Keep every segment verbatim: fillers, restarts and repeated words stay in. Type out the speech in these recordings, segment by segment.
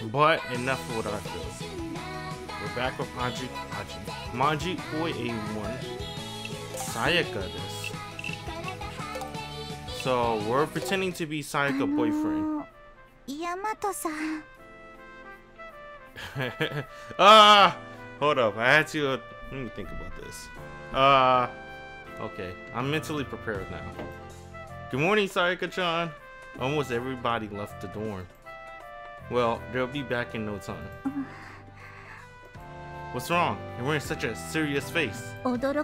But enough of what I feel. We're back with Manji, Manji, Manji Boy A one, Sayaka this. So we're pretending to be Sayaka boyfriend. Yamato-san. Ah, hold up. I had to. Uh, let me think about this. Uh, okay. I'm mentally prepared now. Good morning, Sayaka-chan. Almost everybody left the dorm. Well, they'll be back in no time. What's wrong? You're wearing such a serious face. Alright,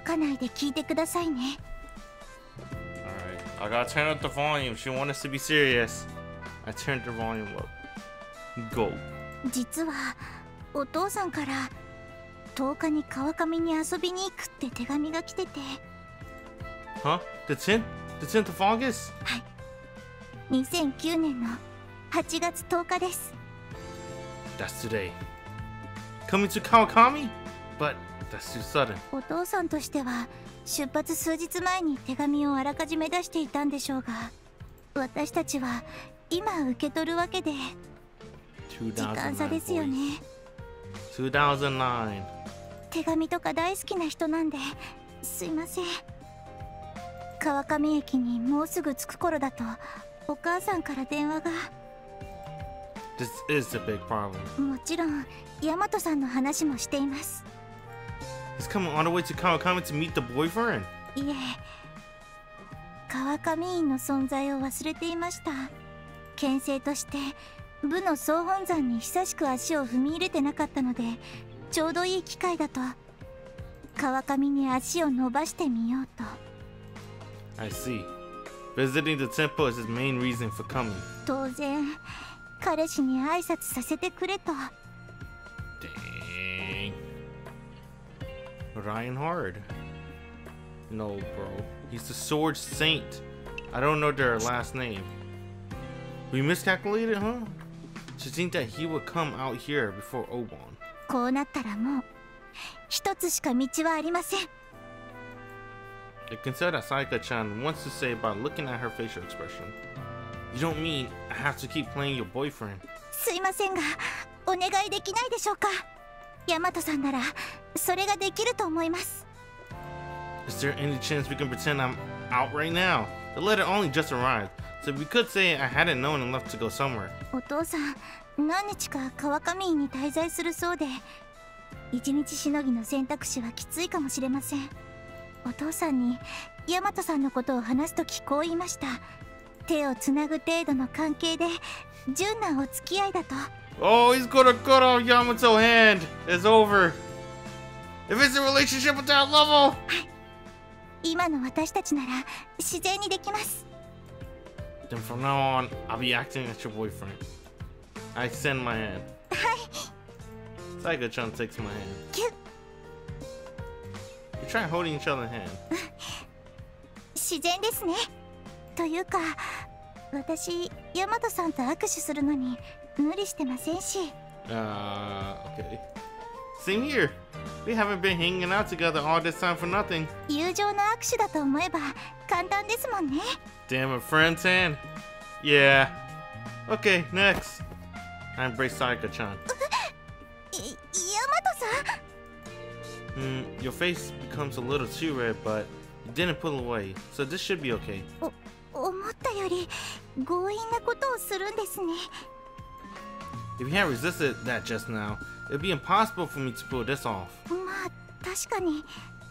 I gotta turn up the volume. She wants us to be serious. I turned the volume up. Go. 実はお父さんからとおかに川上に遊びに行くって手紙が来てて。 Huh? The tenth? The tenth of August? はい。にせんきゅうねんのはちがつとおかです。 That's today. Coming to Kawakami? But that's too sudden. お父さんとしては出発数日前に手紙をあらかじめ出していたんでしょうが、私たちは今受け取るわけで時間差ですよね。 にせんきゅうねん。 手紙とか大好きな人なんで、すいません。川上駅にもうすぐ着く頃だとお母さんから電話が。 This is a big problem. もちろん大和さんの話もしています。 He's coming all the way to Kawakami to meet the boyfriend. いえ、川上院の存在を忘れていました。牽制として部の総本山に久しく足を踏み入れてなかったので、ちょうどいい機会だと川上に足を伸ばしてみようと。 I see. Visiting the temple is his main reason for coming. 当然彼氏に挨拶させてくれと。 Dang. Ryan Hard. No, bro. He's the Sword Saint. I don't know their last name. We miscalculated, huh? To think that he would come out here before Obon. こうなったらもう一つしか道はありません。 I can tell that Sayaka-chan wants to say by looking at her facial expression. You don't mean I have to keep playing your boyfriend? すいませんが、お願いできないでしょうか。大和さんならそれができると思います。 Is there any chance we can pretend I'm out right now? The letter only just arrived, so we could say I hadn't known and left to go somewhere. お父さん、何日か川上院に滞在するそうで、一日しのぎの選択肢はきついかもしれません。お父さんに大和さんのことを話すときこう言いました。手をつなぐ程度の関係で純なお付き合いだと。 Oh, he's gonna cut off Yamato's hand. It's over. If it's a relationship at that level. はい。今の私たちなら自然にできます。 Then from now on, I'll be acting as your boyfriend. I extend my hand. はい。 Sayaka-chan takes my hand. キュッ。 You try holding each other's hand. 自然ですね。というか、私大和さんと握手するのに無理してませんし。 Uh, okay. Same here. We haven't been hanging out together all this time for nothing. 友情の握手だと思えば簡単ですもんね。 Damn, a friend's hand? Yeah. Okay, next. I embrace Sayaka-chan. い、大和さん。 Hmm, your face becomes a little too red, but you didn't pull away, so this should be okay. お、思ったより強引なことをするんですね。 If you hadn't resisted that just now, it'd be impossible for me to pull this off. まあ、確かに。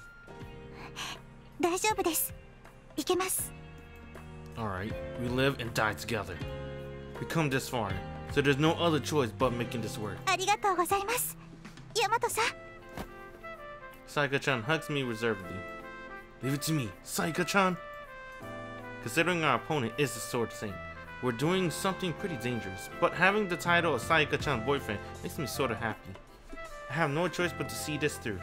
大丈夫です。いけます。 Alright, we live and die together. We come this far, so there's no other choice but making this work. ありがとうございます。大和さん。 Sayaka-chan hugs me reservedly. Leave it to me, Sayaka-chan. Considering our opponent is the Sword Saint, we're doing something pretty dangerous, but having the title of Sayaka-chan's boyfriend makes me sort of happy. I have no choice but to see this through.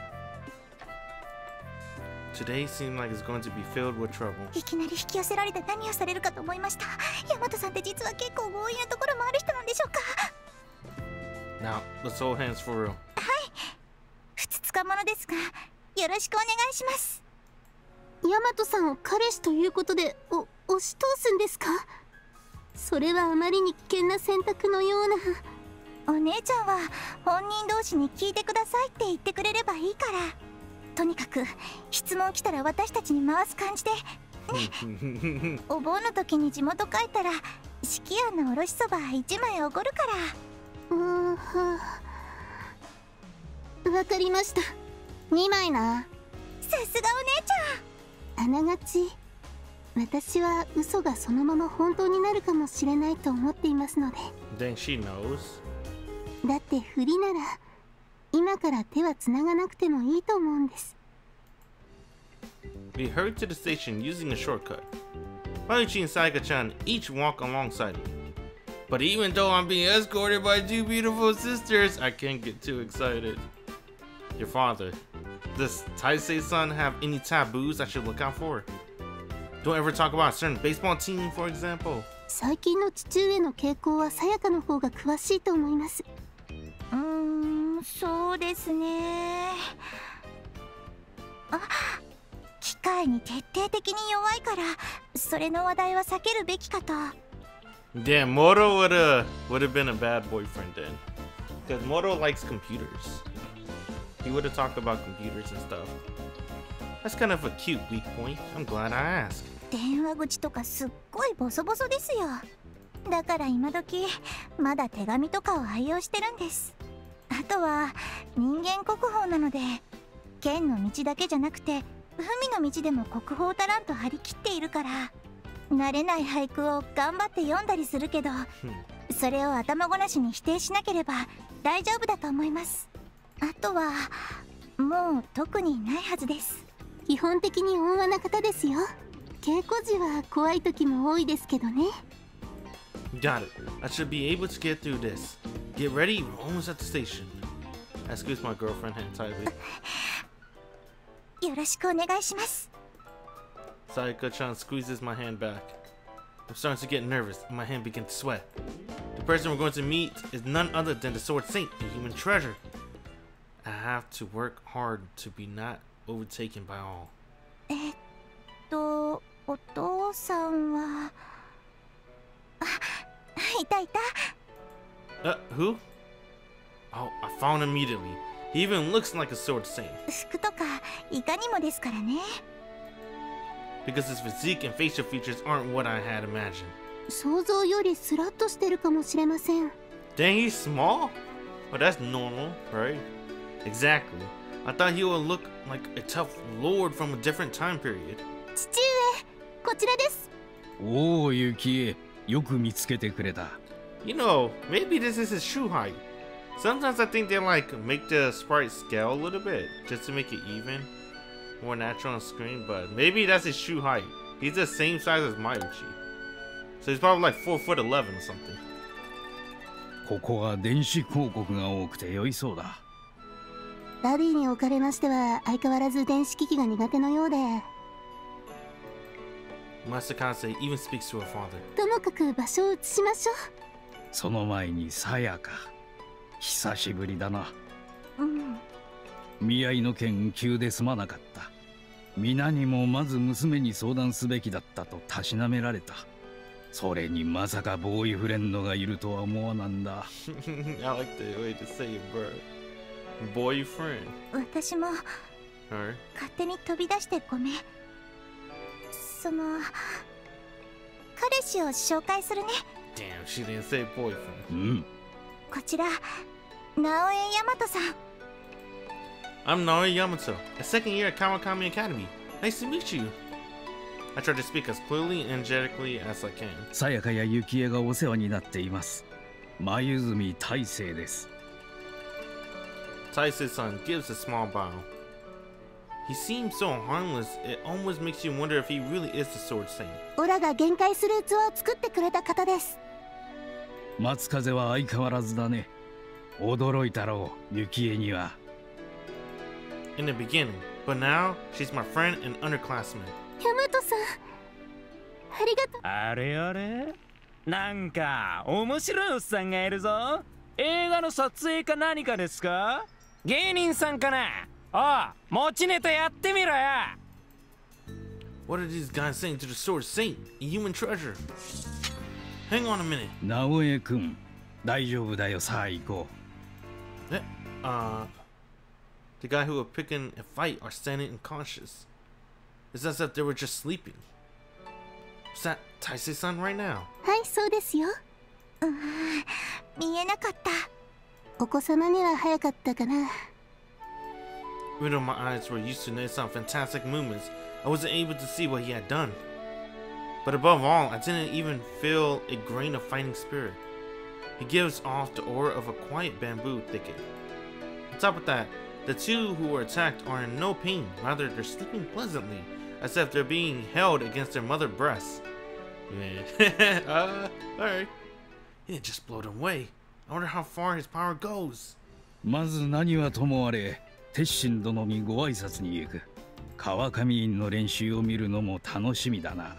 Today seems like it's going to be filled with trouble. いきなり引き寄せられて何をされるかと思いました。大和さんって実は結構強引なところもある人なんでしょうか。 Now, let's hold hands for real. はい。ふつつかものですが、よろしくお願いします。大和さんを彼氏ということでお押し通すんですか。それはあまりに危険な選択のような。 お姉ちゃんは本人同士に聞いてくださいって言ってくれればいいから。とにかく質問来たら私たちに回す感じでね。お盆の時に地元帰ったら式庵のおろしそばいちまいおごるから。うーん、わかりました。にまいな。さすがお姉ちゃん。あながち私は嘘がそのまま本当になるかもしれないと思っていますので。 Then she knows. だって振りなら今から手はつながなくてもいいと思うんです。 We hurried to the station using a shortcut. Maruchi and Sayaka-chan each walk alongside me. But even though I'm being escorted by two beautiful sisters, I can't get too excited. Your father. Does Taisei-san have any taboos I should look out for? Don't ever talk about a certain baseball team, for example. 最近の父上の傾向はさやかの方が詳しいと思います。うーん、そうですね。あ、機械に徹底的に弱いからそれの話題は避けるべきかと。 Damn, Moro would have would have been a bad boyfriend then. Because Moro likes computers. He would have talked about computers and stuff. That's kind of a cute weak point. I'm glad I asked. 電話口とかすっごいボソボソですよ。だから今時まだ手紙とかを愛用してるんです。あとは人間国宝なので剣の道だけじゃなくて海の道でも国宝タランと張り切っているから、慣れない俳句を頑張って読んだりするけどそれを頭ごなしに否定しなければ大丈夫だと思います。あとはもう特にないはずです。基本的に温和な方ですよ。稽古時は怖い時も多いですけどね。 Got it. I should be able to get through this. Get ready, we're almost at the station. I squeezed my girlfriend hand tightly. よろしくお願いします。 Sayaka-chan squeezes my hand back. I'm starting to get nervous and my hand begins to sweat. The person we're going to meet is none other than the Sword Saint, a human treasure. I have to work hard to be not overtaken by all. えっと、お父さんは。あ、いたいた。 Uh, who? Oh, I found him immediately. He even looks like a Sword Saint. 服とかいかにもですからね。 Because his physique and facial features aren't what I had imagined. 想像よりスラッとしてるかもしれません。 Dang, he's small? Well, that's normal, right? Exactly. I thought he would look like a tough lord from a different time period. 父上、こちらです。 おお、ユキエ、よく見つけてくれた。 You know, maybe this is his shoe height. Sometimes I think they like make the sprite scale a little bit just to make it even, more natural on screen, but maybe that's his shoe height. He's the same size as Mayuchi. So he's probably like four foot eleven or something. ここは電子広告が多くて良いそうだ。 ダディにおかれましては相変わらず電子機器が苦手のようで。 Master Kansei even speaks to her father. ともかく場所を移しましょう。 その前にさやか。久しぶりだな。 うん。 見合いの件急ですまなかった。皆にもまず娘に相談すべきだったとたしなめられた。それにまさかボーイフレンドがいるとは思わなんだ。 I like the way to say it, bro. Boyfriend. 私も Her. 勝手に飛び出してごめん。その彼氏を紹介するね。 Damn, she didn't say boyfriend. うん。 こちら、直江大和さん。 I'm Naoi Yamato, a second year at Kawakami Academy. Nice to meet you. I try to speak as clearly and energetically as I can. さやかやゆきえがお世話になっています。眉住大成です。 Taisei-san gives a small bow. He seems so harmless, it almost makes you wonder if he really is the Sword Saint. オラが限界する器を作ってくれた方です。 松風は相変わらずだね。驚いたろう、ゆきえには。 In the beginning, but now she's my friend and underclassman. 大和さん、ありがとう。 あれあれ、なんか面白いおっさんがいるぞ。映画の撮影か何かですか？芸人さんかな？ああ、持ちネタやってみろや。 What are these guys saying to the Sword Saint, a human treasure? Hang on a minute. 直江君、 大丈夫だよ、さあ行こう。え、uh, the guy who were picking a fight are standing unconscious. It's as if they were just sleeping. Is that Taisei-san right now? はい、そうですよ。うーん、見えなかった。お子様には早かったかな。 Even though my eyes were used to Nate-san's fantastic movements, I wasn't able to see what he had done. But above all, I didn't even feel a grain of fighting spirit. He gives off the aura of a quiet bamboo thicket. On top of that, the two who were attacked are in no pain, rather they're sleeping pleasantly, as if they're being held against their mother's breasts. Yeah. uh, alright. He didn't just blow them away. I wonder how far his power goes. まず何はともあれ、鉄心殿にご挨拶に行く。川上院の練習を見るのも楽しみだな。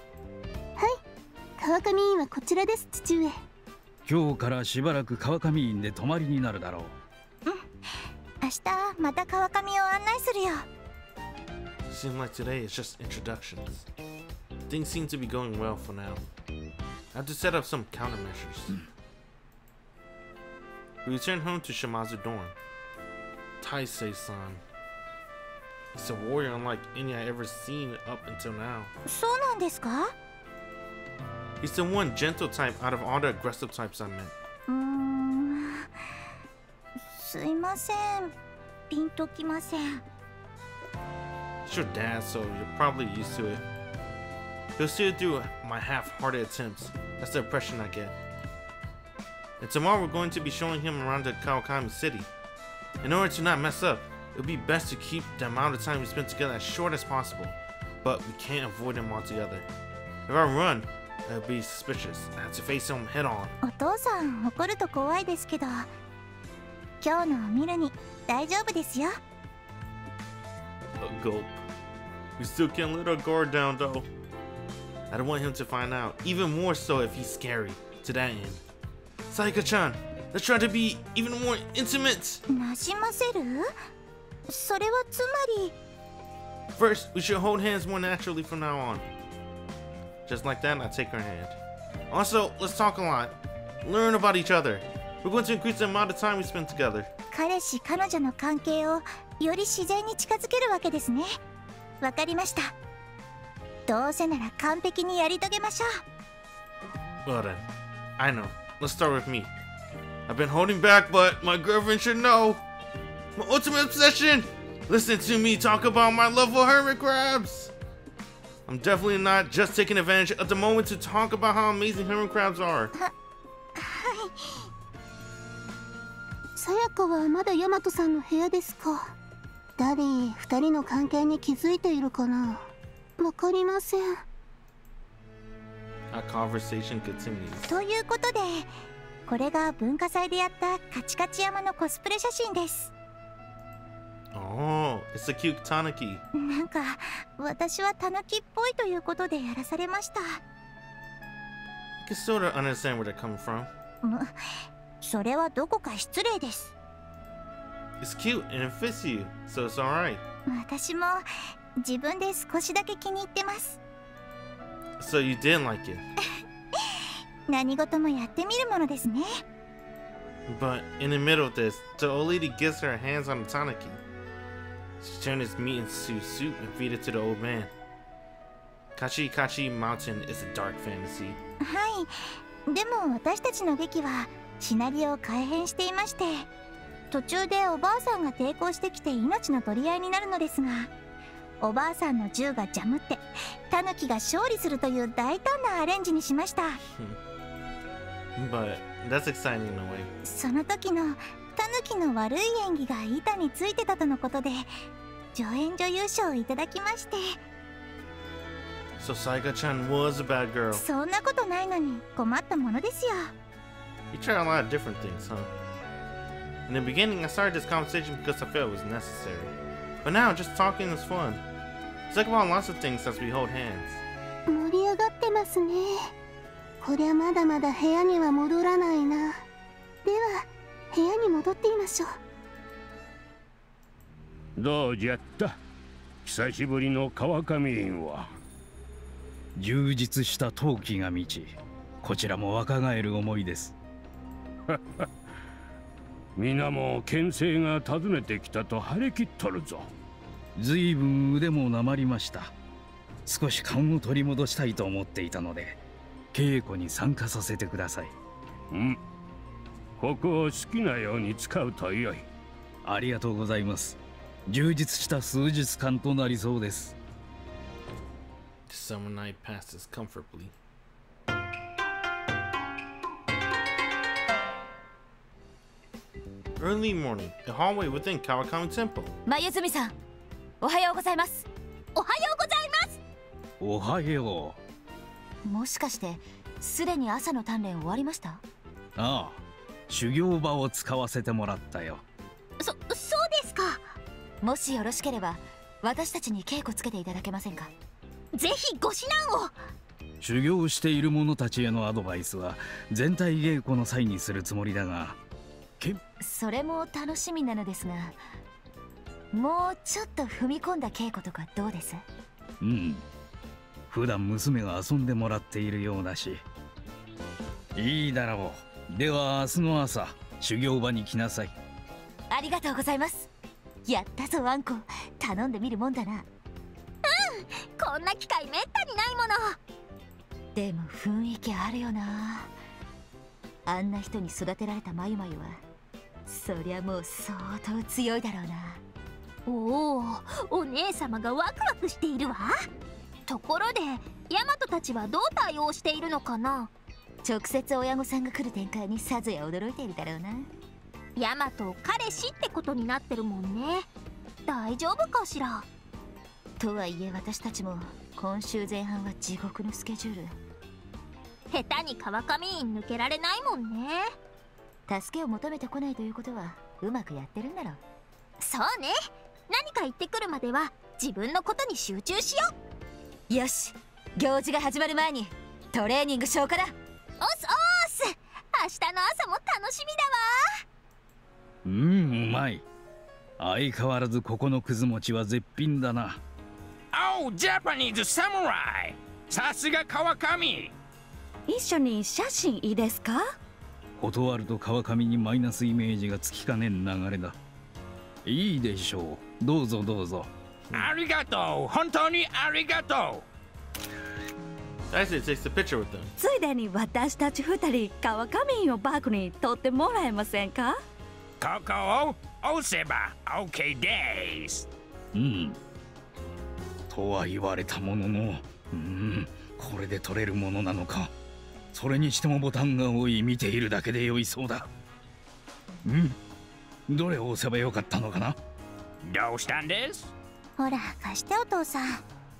川上院はこちらです、父上。 今日からしばらく川上院で泊まりになるだろう。 うん。明日また川上を案内するよ。 Seems like today is just introductions. Things seem to be going well for now. I have to set up some countermeasures. We return home to Shimazu dorm. Taisei-san. He's a warrior unlike any I ever seen up until now. そうなんですか? He's the one gentle type out of all the aggressive types I met. うーん、すいません。ピンときません。 It's your dad, so you're probably used to it. He'll still do my half-hearted attempts. That's the impression I get. And tomorrow we're going to be showing him around the Kawakami city. In order to not mess up, it would be best to keep the amount of time we spend together as short as possible. But we can't avoid him altogether. If I run, it would be suspicious. I have to face him head on. お父さん、怒ると怖いですけど、今日のを見るに大丈夫ですよ。 A gulp. We still can't let our guard down, though. I don't want him to find out, even more so if he's scary. To that end. Saika-chan, let's try to be even more intimate. なじませる？それはつまり。 First, we should hold hands more naturally from now on. Just like that, I take her hand. Also, let's talk a lot. Learn about each other. We're going to increase the amount of time we spend together. 彼氏彼女の関係をより自然に近づけるわけですね。わかりました。どうせなら完璧にやり遂げましょう。Well then, I know. Let's start with me. I've been holding back, but my girlfriend should know. My ultimate obsession. Listen to me talk about my love for hermit crabs. I'm definitely not just taking advantage of the moment to talk about how amazing hermit crabs are. は、はい。さやかはまだヤマトさんの部屋ですか。ダディ、二人の関係に気づいているかな。わかりません。 Our conversation continues. ということで、これが文化祭でやったカチカチ山のコスプレ写真です。 Oh, it's a cute tanuki. なんか私はタヌキっぽいということでやらされました。 I can sort of understand where they're coming from. それはどこか失礼です。 It's cute and it fits you, so it's alright. 私も自分で少しだけ気に入ってます。 So you didn't like it? 何事もやってみるものですね。 But in the middle of this, the old lady gets her hands on the tanuki. She turns its meat into soup and feeds it to the old man. Kachi Kachi Mountain is a dark fantasy. はい。でも私たちの劇はシナリオを改変していまして、途中でおばあさんが抵抗してきて命の取り合いになるのですが、おばあさんの銃がジャムってタヌキが勝利するという大胆なアレンジにしました。 But that's exciting in a way. その時のタヌキの悪い演技が板についてたとのことで、助演女優賞をいただきまして。 So Saika-chan was a bad girl. そんなことないのに困ったものですよ。 You try a lot of different things, huh? In the beginning, I started this conversation because I felt it was necessary. But now, just talking is fun. Let's talk about lots of things as we hold hands. 盛り上がってますね。こりゃまだまだ部屋には戻らないな。では、部屋に戻っていましょう。どうじゃった？久しぶりの川上院は。 充実した陶器が満ち、こちらも若返る思いです。 皆も牽制が訪ねてきたと張り切っとるぞ。 ずいぶん腕もなまりました。少し勘を取り戻したいと思っていたので、稽古に参加させてください。 うん。ここを好きなように使うとよい。 ありがとうございます。充実した数日間となりそうです。 The summer night passes comfortably. Early morning, a hallway within Kawakami Temple. まゆずみさん、おはようございます。おはようございます。 おはよう。もしかしてすでに朝の鍛錬終わりました？ ああ、修行場を使わせてもらったよ。 そ、そうですか。もしよろしければ私たちに稽古つけていただけませんか？ぜひご指南を。 修行している者たちへのアドバイスは全体稽古の際にするつもりだが、けそれも楽しみなのですが、もうちょっと踏み込んだ稽古とかどうです？ うん、普段娘が遊んでもらっているようだし。いいだろう。では明日の朝修行場に来なさい。 ありがとうございます。やったぞワンコ、頼んでみるもんだな。うん、こんな機会めったにないもの。でも雰囲気あるよな。あんな人に育てられたまゆまゆはそりゃもう相当強いだろうな。おお、お姉様がワクワクしているわ。ところでヤマトたちはどう対応しているのかな？直接親御さんが来る展開にさぞや驚いているだろうな。ヤマト彼氏ってことになってるもんね。大丈夫かしら。とはいえ私たちも今週前半は地獄のスケジュール。下手に川上院抜けられないもんね。助けを求めてこないということはうまくやってるんだろう。そうね。何か言ってくるまでは自分のことに集中しよう。よし、行事が始まる前にトレーニング消化だ。おすおす。明日の朝も楽しみだわ。 うん、うまい。相変わらずここのくず餅は絶品だな。 おう、ジャパニーズサムライ。さすが川上。 一緒に写真いいですか？ 断ると川上にマイナスイメージがつきかねん流れだ。いいでしょう。どうぞどうぞ。 ありがとう。本当にありがとう。Daisuke takes the picture with them. ついでに私たち二人川上をバックに撮ってもらえませんか？ ここを押せば OK です。 うん。とは言われたものの、うん、これで撮れるものなのか。それにしてもボタンが多い。見ているだけで酔いそうだ。うん。どれを押せばよかったのかな。 どうしたんです？ ほら貸してお父さん。はい、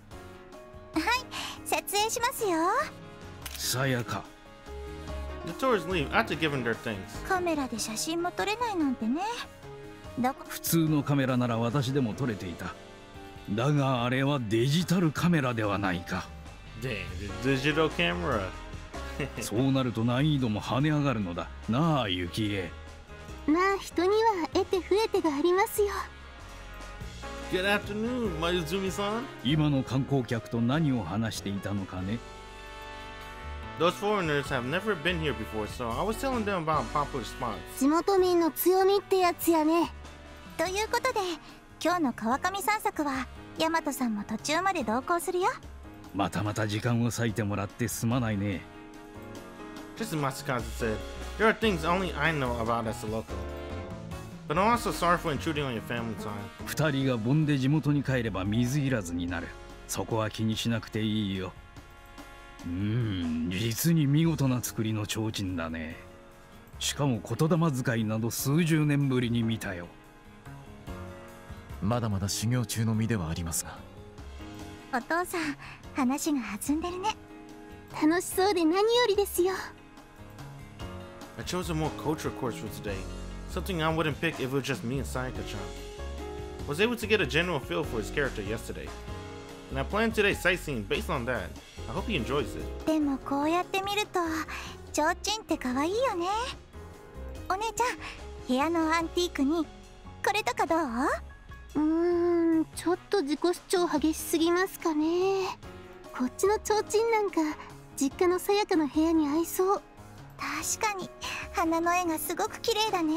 撮影しますよ。 さやか。 The tourists leave after giving their things. カメラで写真も撮れないなんてね。だ普通のカメラなら私でも撮れていた。だがあれはデジタルカメラではないか。 Dang, the digital camera. そうなると難易度も跳ね上がるのだなあ、ユキエ。 まあ人には得て増えてがありますよ。 Good afternoon, Mayuzumi-san. 今の観光客と何を話していたのかね。 Those foreigners have never been here before, so I was telling them about popular spots. 地元民の強みってやつやね。ということで今日の川上散策はヤマトさんも途中まで同行するよ。 またまた時間を割いてもらってすまないね。 Just as Masakaze said, there are things only I know about as a local. But I'm also sorry for intruding on your family time. 二人が盆で地元に帰れば水いらずになる。そこは気にしなくていいよ。うーん、実に見事な作りの提灯だね。しかも言霊使いなど数十年ぶりに見たよ。 まだまだ修行中の身ではありますが。 お父さん、話が弾んでるね。楽しそうで何よりですよ。 I chose a more cultural course for today, something I wouldn't pick if it was just me and Sayaka-chan. I was able to get a general feel for his character yesterday, and I plan today's sightseeing based on that. I hope he enjoys it. でもこうやって見ると提灯って可愛いよね。お姉ちゃん、部屋のアンティークにこれとかどう？うーん、ちょっと自己主張激しすぎますかね。こっちの提灯なんか実家のさやかの部屋に合いそう。 確かに花の絵がすごく綺麗だね。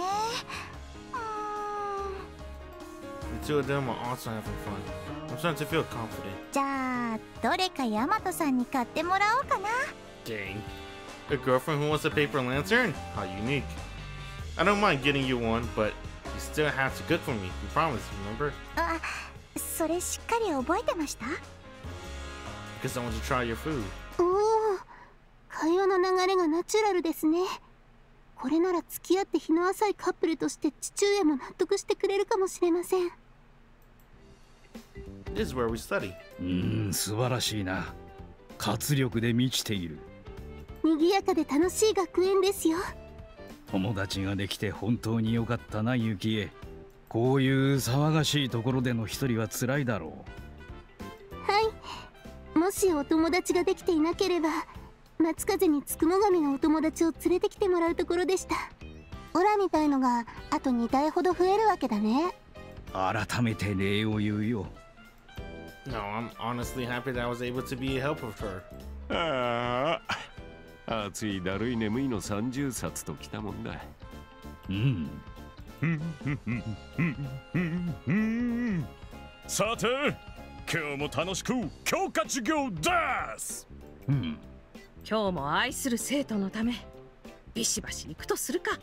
The two of them are also having fun. I'm starting to feel confident. じゃあどれかヤマトさんに買ってもらおうかな。 Dang. A girlfriend who wants a paper lantern? How unique. I don't mind getting you one, but you still have to cook for me. You promised, remember? あ、それしっかり覚えてました？ Because I want to try your food. おお、会話の流れがナチュラルですね。これなら付き合って日の浅いカップルとして父親も納得してくれるかもしれません。 This is where we study. うーん、素晴らしいな。活力で満ちている。 賑やかで楽しい学園ですよ。 友達ができて本当に良かったな、ユキエ。こういう騒がしいところでの一人は辛いだろう。はい。もしお友達ができていなければ、松風につくも神のお友達を連れてきてもらうところでした。オラみたいのがあとに体ほど増えるわけだね。 改めて礼を言うよ。 No, I'm honestly happy that I was able to be a help with her. ああ、暑いだるい眠いのさんじゅうさつときたもんだ。 うん。 さて、今日も楽しく教科授業です。 うん。 今日も愛する生徒のためビシバシ行くとするか。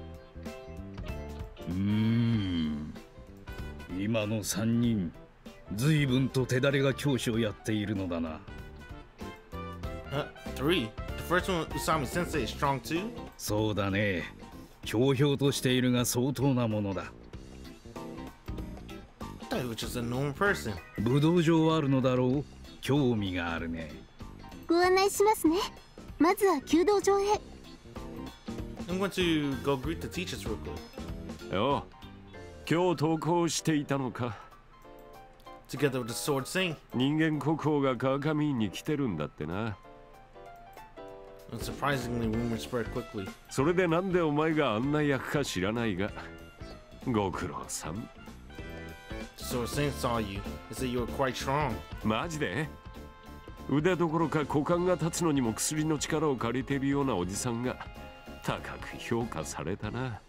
うーん。今のさんにん、随分と手だれが教師をやっているのだな。 Uh, three. The first one, Usami Sensei, is strong too? そうだね。ひょうひょうとしているが相当なものだ。 I thought he was just a known person. 武道場はあるのだろう。興味があるね。 ご案内しますね。まずは弓道場へ。 I'm going to go greet the teachers real quick. よ、今日登校していたのか。 Together with the sword sing. 人間国宝が川上院に来てるんだってな。 And surprisingly, rumors spread quickly. それでなんでお前があんな役か知らないが、ご苦労さん。 The sword sing saw you. He said you were quite strong. マジで？腕どころか股間が立つのにも薬の力を借りているようなおじさんが高く評価されたな。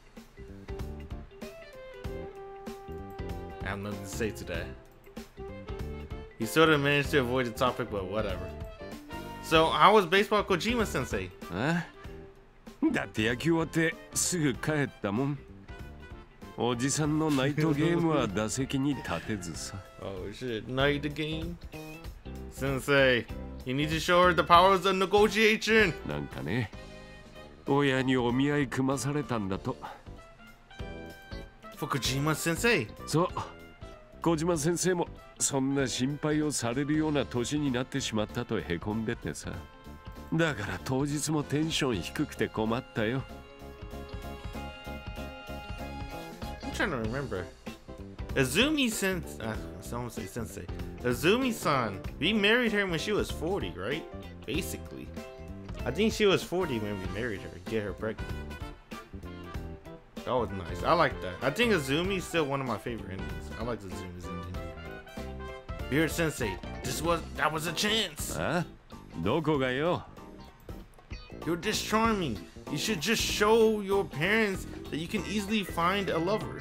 I have nothing to say to that. He sort of managed to avoid the topic, but whatever. So, how was baseball Kojima Sensei? あ？だって野球終わってすぐ帰ったもん。おじさんのナイトゲームは打席に立てずさ。 Oh shit, night game? Sensei, you need to show her the powers of negotiation. なんかね、親にお見合い組まされたんだと。 For Kojima Sensei? そう、小島先生もそんな心配をされるような年になってしまったとへこんでてさ。だから当日もテンション低くて困ったよ。 I'm trying to remember. Azumi Sensei, uh, someone say Sensei. Azumi-san, we married her when she was forty, right? Basically. I think she was forty when we married her, get her pregnant. That was nice. I like that. I think Azumi is still one of my favorite endings. I like Azumi's ending. Beard Sensei, this was, that was a chance. あ？どこがよ？ You're just charming. You should just show your parents that you can easily find a lover.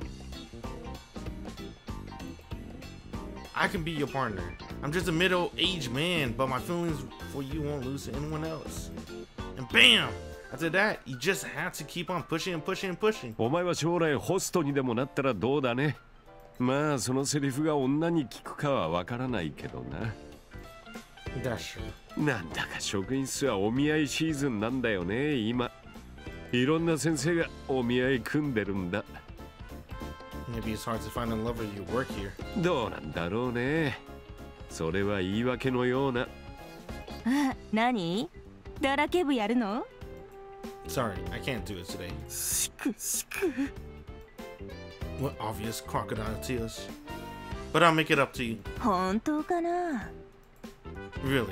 I can be your partner. I'm just a middle-aged man, but my feelings for you won't lose to anyone else. And bam! After that, you just have to keep on pushing and pushing and pushing. お前は将来ホストにでもなったらどうだね。まあそのセリフが女に聞くかはわからないけどな。 That's true. なんだか職員室はお見合いシーズンなんだよね今。いろんな先生がお見合い組んでるんだ。 Maybe it's hard to find a lover you work here. どうなんだろうね。それは言い訳のような。 あ、何？だらけ部やるの？ Sorry, I can't do it today. しくしく。 What obvious crocodile tears. But I'll make it up to you. 本当かな？ Really?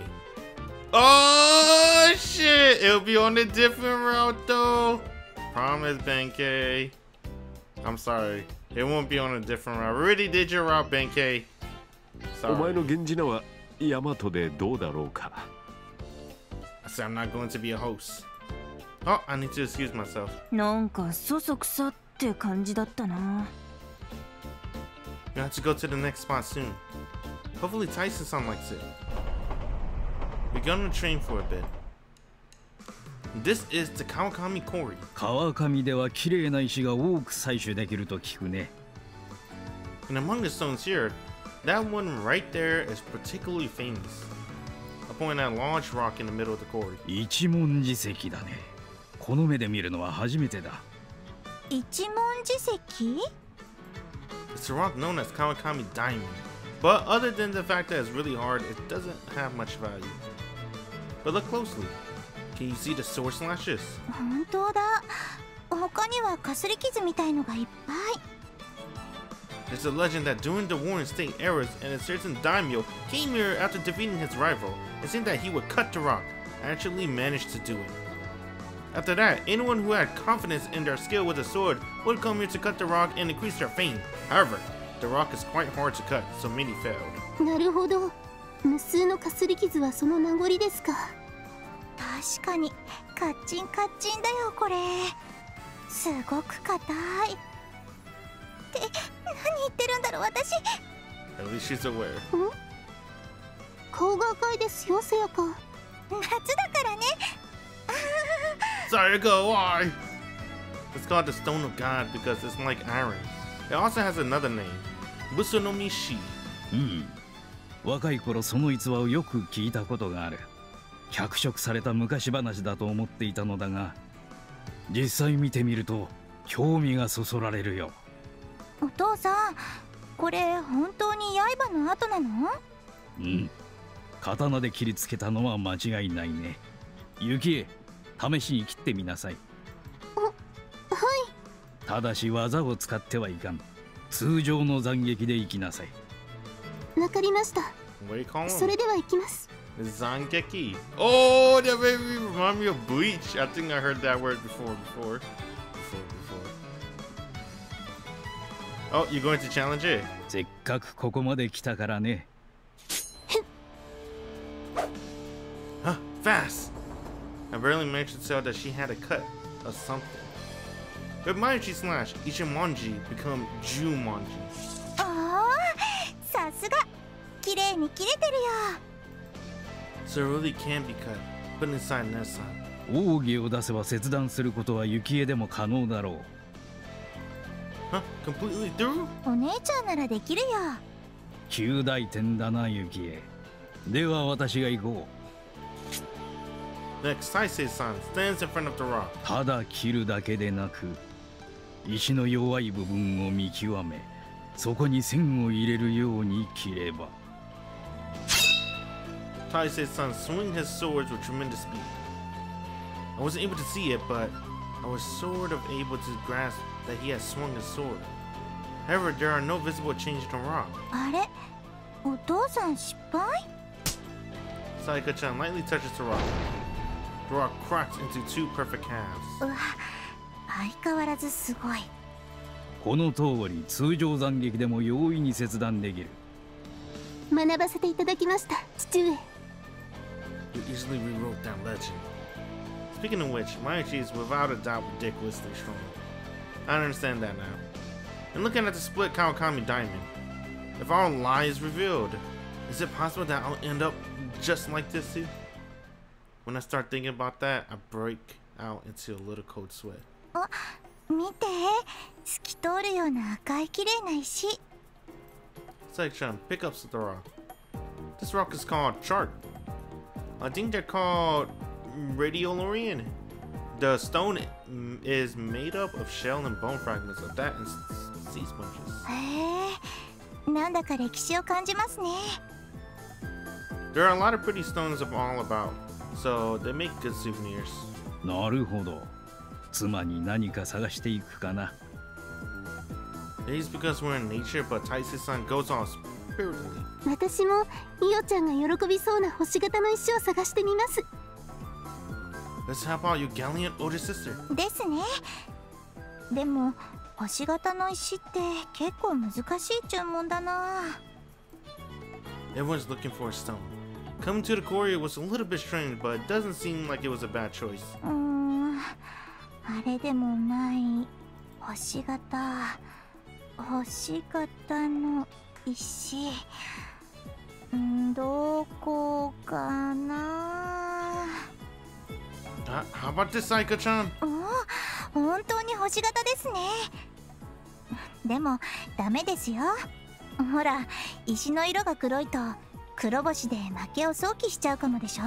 Oh shit! It'll be on a different route though. Promise, Benkei. I'm sorry. It won't be on a different route. We already did your route, Benkei. お前 Sorry. の源氏名はヤマトでどうだろうか。 I said I'm not going to be a host. Oh, I need to excuse myself. なんかそそくさって感じだったな。 We have to go to the next spot soon. Hopefully Tyson-san likes it. We got on the train for a bit. This is the Kawakami Quarry. 川上では綺麗な石が多く採取できると聞くね。 And among the stones here, that one right there is particularly famous. I point at a large rock in the middle of the quarry. 一文字石だね。この目で見るのは初めてだ。 一文字石？ It's a rock known as Kawakami Diamond. But other than the fact that it's really hard, it doesn't have much value. But look closely. Can you see the sword slashes? 本当だ。他にはかすり傷みたいのがいっぱい。 There's a legend that during the Warring State eras, and a certain daimyo came here after defeating his rival, and saying that he would cut the rock. Actually managed to do it. After that, anyone who had confidence in their skill with a sword would come here to cut the rock and increase their fame. However, the rock is quite hard to cut, so many failed. なるほど。無数のかすり傷はその名残ですか。確かにカッチンカッチンだよこれ。すごく硬い。って何言ってるんだろう私。 At least she's aware. ん？顔が赤いですよせやか。夏だからね。 Sayaka, why? It's called the Stone of God because it's like iron. It also has another name, Busunomishi. うん。若い頃その逸話をよく聞いたことがある。脚色された昔話だと思っていたのだが、実際見てみると興味がそそられるよ。 お父さん、これ本当に刃の跡なの？ うん。刀で切りつけたのは間違いないね。ユキエ、試しに切ってみなさい。 はい。 ただし技を使ってはいかん。通常の斬撃で行きなさい。 わかりました。それでは行きます。 Zangeki. Oh, that made me remind me of Bleach. I think I heard that word before, before, before, before. Oh, you're going to challenge it? せっかくここまで来たからね。 Huh, fast! I barely managed to tell that she had a cut of something. With Maichi slash, Ichimonji become Jumonji. ああ、さすが。綺麗に切れてるよ。 So it really can be cut, put inside Nessan. 奥義を出せば切断することは雪絵でも可能だろう。Huh? Completely through? お姉ちゃんならできるよ。 及第点だな、雪絵。では私が行こう。 Next, Taisei-san stands in front of the rock. ただ切るだけでなく、石の弱い部分を見極め、そこに線を入れるように切れば。 Taisei-san swing his swords with tremendous speed. I wasn't able to see it, but I was sort of able to grasp that he had swung his sword. However, there are no visible changes in the rock. あれ、お父さん失敗？ Sayaka-chan lightly touches the rock. The rock cracks into two perfect halves. うわ、相変わらずすごい。 この通り、通常斬撃でも容易に切断できる。 学ばせていただきました、父上。 You easily rewrote that legend. Speaking of which, Maichi is without a doubt ridiculously strong. I understand that now. And looking at the split Kawakami diamond, if our lie is revealed, is it possible that I'll end up just like this too? When I start thinking about that, I break out into a little cold sweat. あ、見て、透き通るような赤い綺麗な石。 Sayaka-chan, pick up the rock. This rock is called Chart. I think they're called Radiolarian. The stone is made up of shell and bone fragments of that and sea sponges. へえ、なんだか歴史を感じますね。 There are a lot of pretty stones all about, so they make good souvenirs. なるほど。妻に何か探していくかな。 Maybe it's because we're in nature, but Taisei-san goes on spiritually. 私もイオちゃんが喜びそうな星型の石を探してみます。 Let's help out your gallant older sister. ですね。でも星型の石って結構難しい注文だな。 Everyone's looking for a stone. Coming to the quarry was a little bit strange, but it doesn't seem like it was a bad choice. うーん。 あれでもない星型星型の石、んどこかな。 Uh, how about this, Saika-chan? おお、本当に星型ですね。でもダメですよ。ほら、石の色が黒いと黒星で負けを想起しちゃうかもでしょ。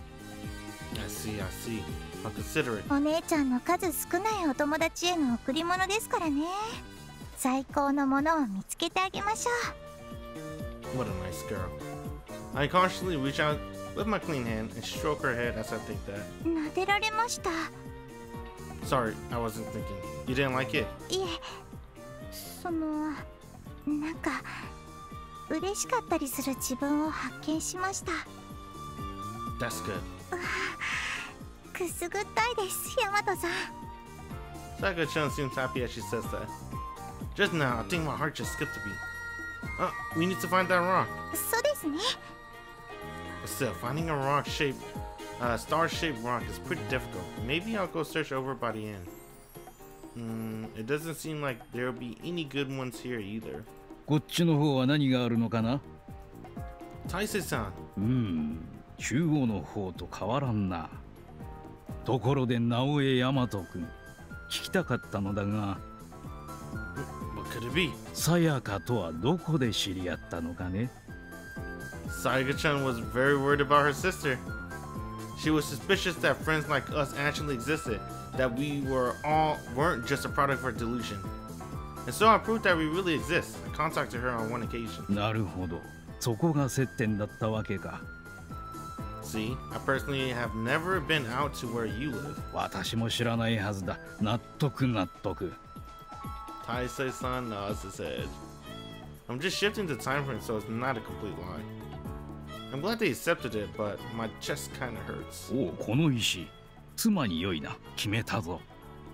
I see, I see. I'll consider it. お姉ちゃんの数少ないお友達への贈り物ですからね。最高のものを見つけてあげましょ What a nice girl. I cautiously reach out with my clean hand and stroke her head as I think that. う。撫でられました。 Sorry, I wasn't thinking. You didn't like it? いえ、そのなんか嬉しかったりする自分を発見しました。 That's good. くすぐったいです、ヤマトさん。 Saika-chan seems happy as she says that. Just now, I think my heart just skipped a beat. Uh, we need to find that rock. そうですね。 But still, finding a rock shaped, uh, star-shaped rock is pretty difficult. Maybe I'll go search over by the end. Hmm, it doesn't seem like there'll be any good ones here either. こっちの方は何があるのかな。 Taisei-san. うーん、中央の方と変わらんな。ところで直江大和君、聞きたかったのだが、 What could it be? さやかとはどこで知り合ったのかね。 Saika-chan was very worried about her sister. She was suspicious that friends like us actually existed, that we were all weren't just a product of her delusion. And so I proved that we really exist. I contacted her on one occasion. なるほど、そこが接点だったわけか。 See, I personally have never been out to where you live. 私も知らないはずだ。納得納得。 Taisei-san nods his head. I'm just shifting the time frame so it's not a complete lie. I'm glad they accepted it, but my chest kinda hurts. おお、この石、妻に良いな。決めたぞ。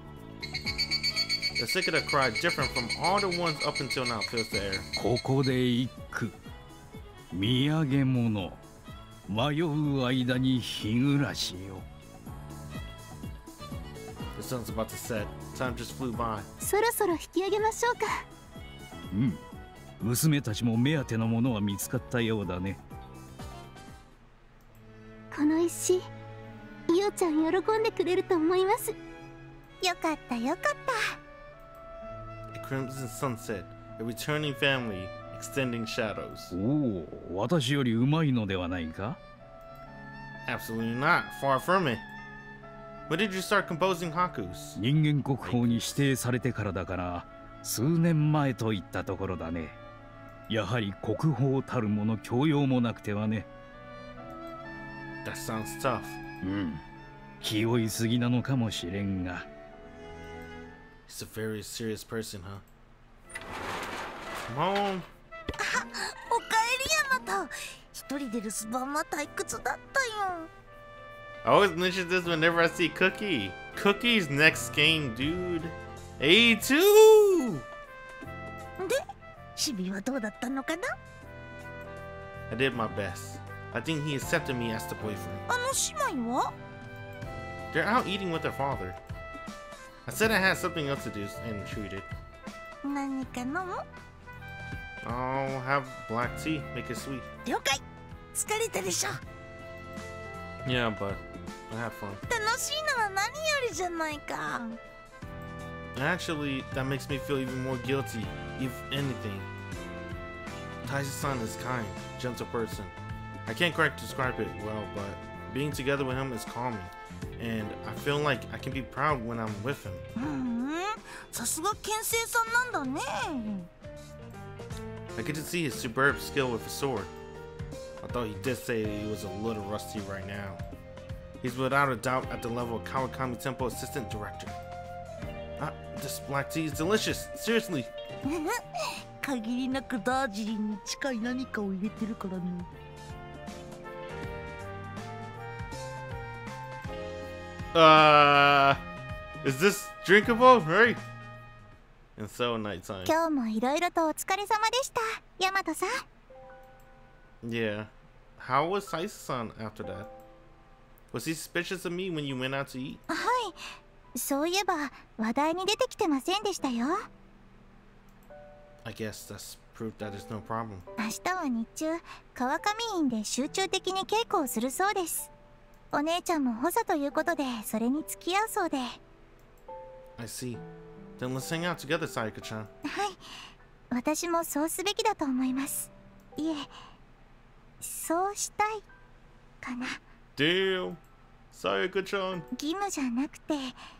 The cicada cry different from all the ones up until now fills the air. ここで一句。土産物。迷う間に日暮らしよ。 The sun's about to set. Time just flew by. そろそろ引き上げましょうか。 うん。娘たちも目当てのものは見つかったようだね。 この石、イオちゃん喜んでくれると思います。よかったよかった。 A crimson sunset, a returning family, extending shadows. おお、私よりうまいのではないか？ Absolutely not. Far from it. When did you start composing haikus? 人間国宝に指定されてからだから数年前といったところだね。やはり国宝たるもの教養もなくてはね。 That sounds tough. うん。気負いすぎなのかもしれんが。 He's a very serious person, huh? Come on. おかえりヤマト。一人で留守番は退屈だったよ。 I always mention this whenever I see Cookie. Cookie's next game, dude. A two! で、シビはどうだったのかな？ I did my best. I think he accepted me as the boyfriend. あの姉妹は？ They're out eating with their father. I said I had something else to do and treated. 何か飲む？ I'll have black tea, make it sweet. 了解。疲れたでしょ。 Yeah, but I had fun. 楽しいのは何よりじゃないか。 Actually, that makes me feel even more guilty, if anything. Taisei-san is kind, gentle person. I can't quite describe it well, but being together with him is calming, and I feel like I can be proud when I'm with him. ふん、さすが剣聖さんなんだね。 I get to see his superb skill with a sword. Although he did say he was a little rusty right now. He's without a doubt at the level of Kawakami Temple Assistant Director. Ah, this black tea is delicious. Seriously. 限りなくダージリンに近い何かを入れてるからね。 Uh, is this drinkable? Right? And so nighttime. 今日もいろいろとお疲れ様でした、ヤマトさん。 Yeah. How was Taisei-san after that? Was he suspicious of me when you went out to eat? はい。 そういえば話題に出てきてませんでしたよ。 I guess that's proof that there's no problem. 明日は日中川上院で集中的に稽古をするそうです。お姉ちゃんも補佐ということでそれに付き合うそうで。 I see. Then let's hang out together, Sayaka-chan. はい、私もそうすべきだと思います。いえ、そうしたいかな。 Damn, Sayaka-chan. 義務じゃなくて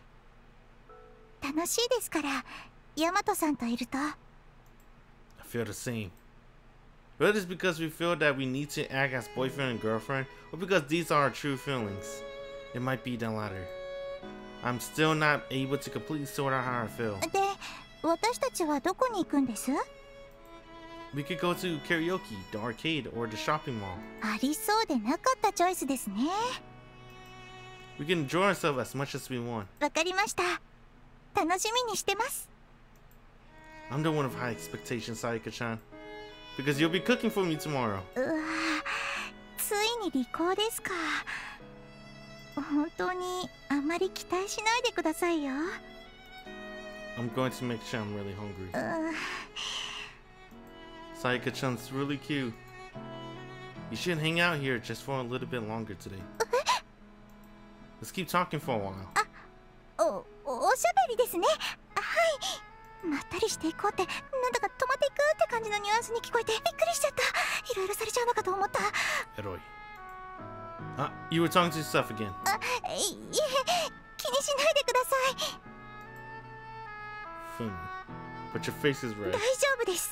楽しいですから、大和さんといると。 I feel the same. Whether it's because we feel that we need to act as boyfriend and girlfriend, or because these are our true feelings, it might be the latter. I'm still not able to completely sort out how I feel. で、私たちはどこに行くんです？ We could go to karaoke, the arcade, or the shopping mall. ありそうでなかったチョイスですね。 We can enjoy ourselves as much as we want. わかりました。楽しみにしてます。 I'm the one of high expectations, Sayaka-chan. Because you'll be cooking for me tomorrow. うわ、ついに離婚ですか。本当にあまり期待しないでくださいよ。 I'm going to make sure I'm really hungry. う Sayaka-chan's really cute. You should hang out here just for a little bit longer today. Let's keep talking for a while. お、おしゃべりですね。はい。まったりしていこうって、なんだか止まっていくって感じのニュアンスに聞こえてびっくりしちゃった。いろいろされちゃうのかと思った。 Eroi. Ah, you were talking to yourself again. あ、いいえ、気にしないでください。 Hmm. But your face is red. 大丈夫です。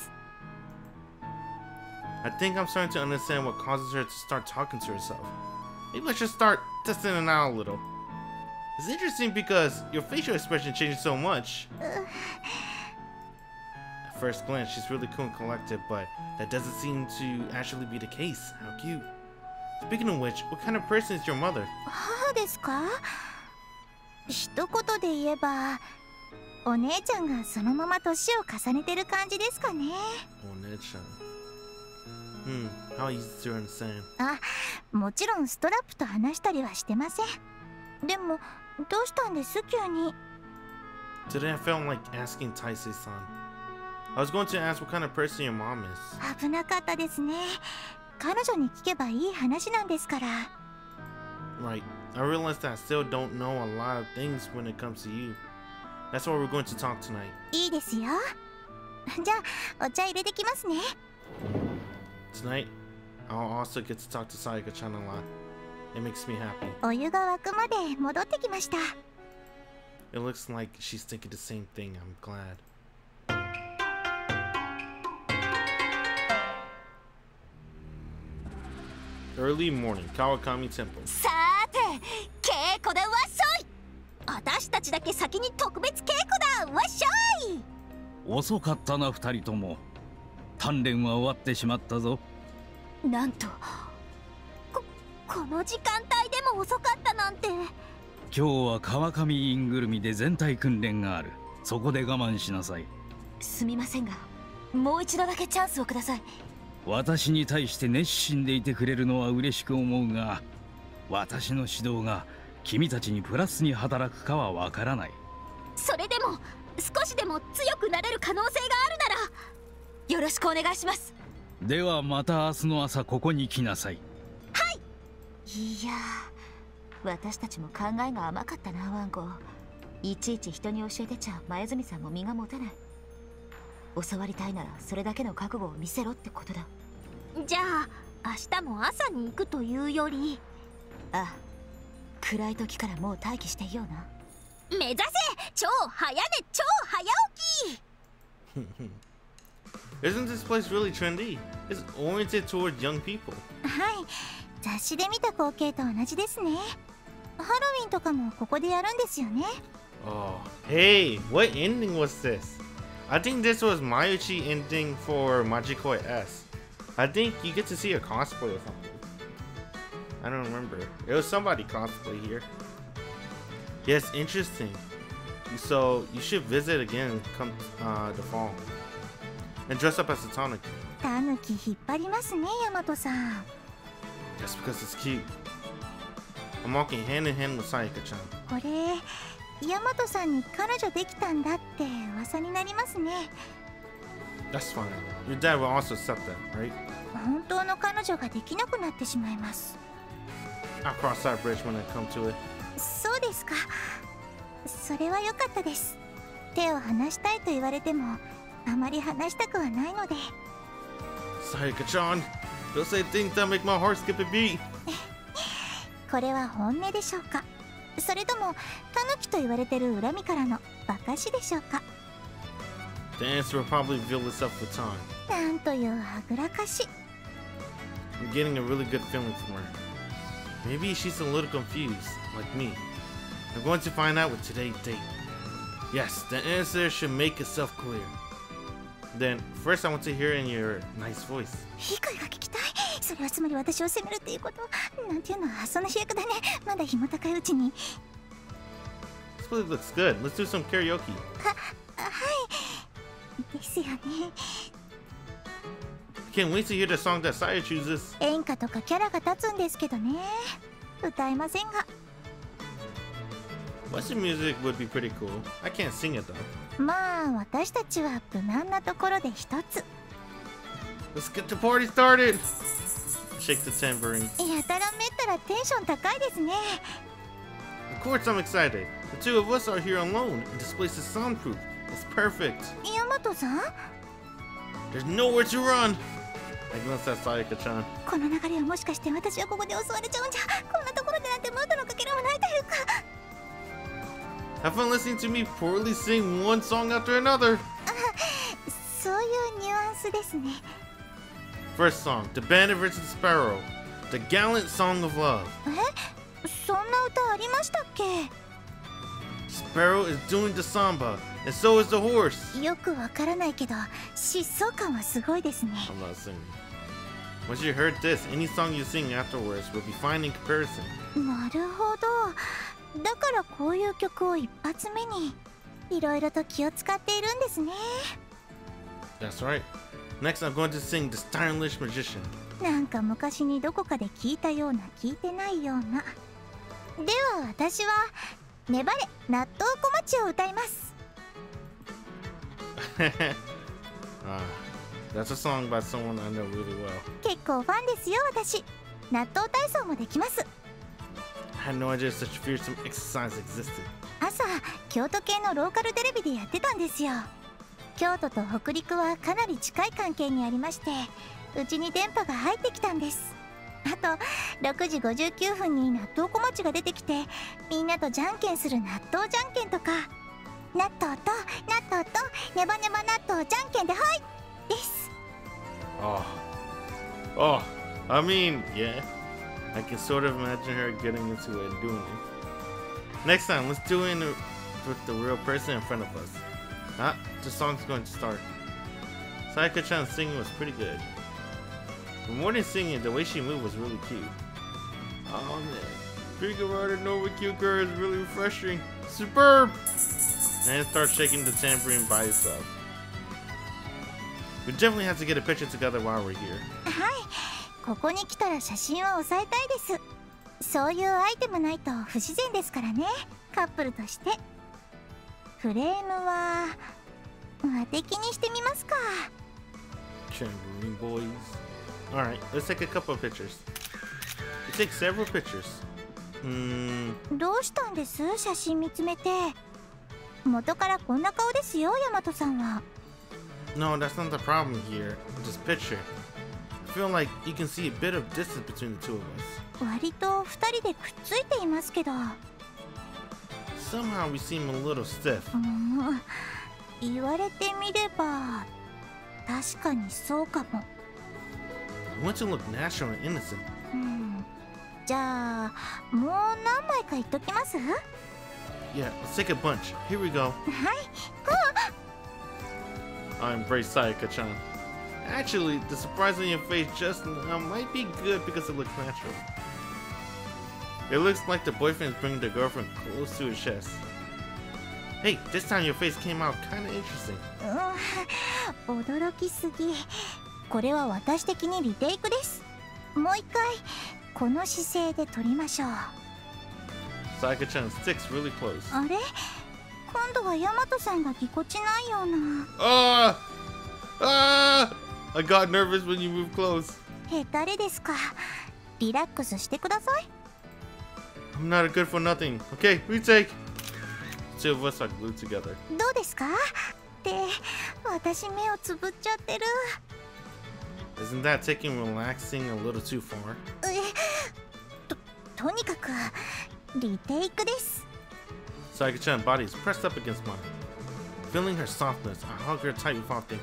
I think I'm starting to understand what causes her to start talking to herself. Maybe I should start testing it out a little. It's interesting because your facial expression changes so much. At first glance, she's really cool and collected, but that doesn't seem to actually be the case. How cute. Speaking of which, what kind of person is your mother? 母ですか？一言で言えば、お姉ちゃんがそのまま年を重ねてる感じですかね。 One-chan. Hmm, how easy to understand. あ、もちろんストラップと話したりはしてません。でも、どうしたんです急に。 Today I felt like asking Taisei-san. I was going to ask what kind of person your mom is. 危なかったですね。彼女に聞けばいい話なんですから。 Right. I realized that I still don't know a lot of things when it comes to you. That's why we're going to talk tonight. いいですよ。じゃあ、お茶入れてきますね。 Tonight, I'll also get to talk to Sayaka-chan a lot. It makes me happy. お湯が沸くまで戻ってきました。 It looks like she's thinking the same thing. I'm glad. Early morning, Kawakami Temple. さーて、稽古でわっしょい。私たちだけ先に特別稽古だ。わっしょい。 遅かったな二人とも。鍛錬は終わってしまったぞ。 なんと、こ、この時間帯でも遅かったなんて。 今日は川上院ぐるみで全体訓練がある。そこで我慢しなさい。 すみませんが、もう一度だけチャンスをください。 私に対して熱心でいてくれるのは嬉しく思うが、私の指導が君たちにプラスに働くかはわからない。 それでも少しでも強くなれる可能性があるならよろしくお願いします。 ではまた明日の朝ここに来なさい。 はい。いやー、私たちも考えが甘かったなワンコ。いちいち人に教えてちゃ前住さんも身が持たない。教わりたいならそれだけの覚悟を見せろってことだ。じゃあ明日も朝に行くというより、ああ、暗い時からもう待機していような。目指せ超早寝超早起き。 Isn't this place really trendy? It's oriented toward young people. はい、雑誌で見た光景と同じですね。ハロウィンとかもここでやるんですよね。 Oh, hey, what ending was this? I think this was Mayuchi ending for Majikoi S. I think you get to see a cosplay or something. I don't remember. It was somebody cosplay here. Yes, interesting. So you should visit again come uh, the fall and dress up as a Tanuki. タヌキ引っ張りますね、大和さん。 That's because it's cute. I'm walking hand in hand with Sayaka-chan. これヤマトさんに彼女できたんだって噂になりますね。 That's fine. Your dad will also accept that, right? 本当の彼女ができなくなってしまいます。 I'll cross that bridge when I come to it. そうですか。それは良かったです。手を離したいと言われてもあまり離したくはないので。 Sayaka-chan, don't say things that make my heart skip a beat. これは本音でしょうか、それともタヌキと言われてる恨みからのバカしでしょうか。 The answer will probably reveal itself with time. なんというはぐらかし。 I'm getting a really good feeling from her. Maybe she's a little confused, like me. I'm going to find out with today's date. Yes, the answer should make itself clear. Then, first I want to hear in your nice voice. いい声が聞きたい。それはつまり私を責めるっていうこと。なんていうの、そんな主役だね。まだ日も高いうちに。 This really looks good. Let's do some karaoke. は、はい。ですよね。 Can't wait to hear the song that Saya chooses. 演歌とかキャラが立つんですけどね。歌えませんが。 Western music would be pretty cool. I can't sing it though. まあ私たちは無難なところで一つ。 Let's get the party started. Shake the tambourine. やたらめったらテンション高いですね。 Of course I'm excited. The two of us are here alone, and this place is soundproof. It's perfect. ヤマトさん、 There's nowhere to run. I glanced at Sayaka-chan. この流れはもしかして私はここで襲われちゃうんじゃ。こんなところでなんてムードのかけらもないというか。 Have fun listening to me poorly sing one song after another. そういうニュアンスですね。 First song, The Bandit versus Sparrow. The Gallant Song of Love. え、そんな歌ありましたっけ？ Sparrow is doing the samba, and so is the horse. よくわからないけど、疾走感はすごいですね。 I'm not singing. Once you heard this, any song you sing afterwards will be fine in comparison. なるほど。だからこういう曲を一発目にいろいろと気を使っているんですね。 That's right. Next, I'm going to sing The Stylish Magician. なんか昔にどこかで聞いたような聞いてないような。では私は粘れ納豆小町を歌います。 Ah, that's a song by someone I know really well. 結構ファンですよ私。納豆体操もできます。 I had no idea such fearsome exercise existed. 朝京都系のローカルテレビでやってたんですよ。京都と北陸はかなり近い関係にありまして、うちに電波が入ってきたんです。あとろくじごじゅうきゅうふんに納豆小町が出てきて、みんなとじゃんけんする納豆じゃんけんとか、納豆と納豆とネバネバ納豆じゃんけんではいです。 Oh. Oh. I mean, yeah. I can sort of imagine her getting into it and doing it. Next time, let's do it with the real person in front of us. Ah, the song's going to start. Sayaka-chan's singing was pretty good. But more than singing, the way she moved was really cute. Oh man, being around a Nova cute girl is really refreshing. Superb! And start shaking the tambourine by itself. We definitely have to get a picture together while we're here. はい、ここに来たら写真は押さえたいです。そういうアイテムないと不自然ですからね、カップルとして。フレームは和的にしてみますか。 Tambourine boys. Alright, let's take a couple of pictures. Let's take several pictures. Hmm. どうしたんです？写真見つめて。元からこんな顔ですよ、ヤマトさんは。 No, that's not the problem here with this picture. I feel like you can see a bit of distance between the two of us. 割と二人でくっついていますけど。 Somehow we seem a little stiff. うん、言われてみれば確かにそうかも。 I want to look natural and innocent. うん、じゃあもう何枚か言っときます？ Yeah, let's take a bunch. Here we go. はい。 I embrace Sayaka-chan. Actually, the surprise on your face just now might be good because it looks natural. It looks like the boyfriend is bringing the girlfriend close to his chest. Hey, this time your face came out kind of interesting. うん、驚きすぎ。これは私的にリテイクです。もう一回この姿勢で撮りましょう。 Sayaka-chan sticks really close. あれ、今度はヤマトさんがぎこちないような。 Ah! Ah! I got nervous when you moved close. へたれですか。リラックスしてください。 I'm not a good for nothing. Okay, retake. Two of us are glued together. どうですか？って私目をつぶっちゃってる。 Isn't that taking relaxing a little too far? え、と、とにかくリテイクです。 Sayaka-chan's body is pressed up against mine. Feeling her softness, I hug her tight without thinking.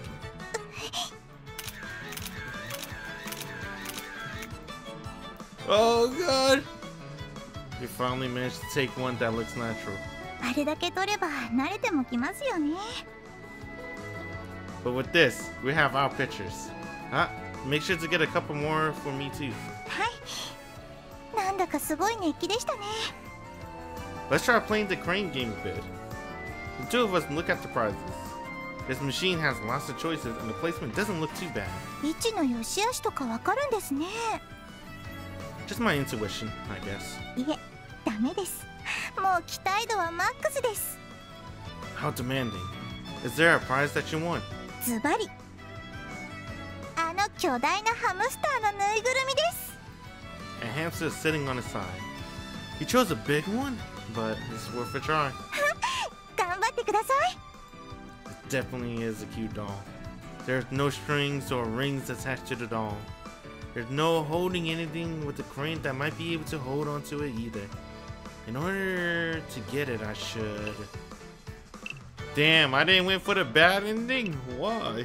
Oh god! You finally managed to take one that looks natural. あれだけ取れば慣れてもきますよね。 But with this, we have our pictures. Ah, make sure to get a couple more for me too. はい。なんだかすごい熱気でしたね。 Let's try playing the crane game a bit. The two of us look at the prizes. This machine has lots of choices and the placement doesn't look too bad. 位置の良し悪しとかわかるんですね。 Just my intuition, I guess. いえ、ダメです。もう期待度はマックスです。 How demanding. Is there a prize that you want? ズバリ。あの巨大なハムスターのぬいぐるみです。 A hamster is sitting on his side. He chose a big one, but it's worth a try. 頑張ってください。 It definitely is a cute doll. There's no strings or rings attached to the doll. There's no holding anything with the crane that might be able to hold onto it either. In order to get it, I should... Damn, I didn't win for the bad ending? Why?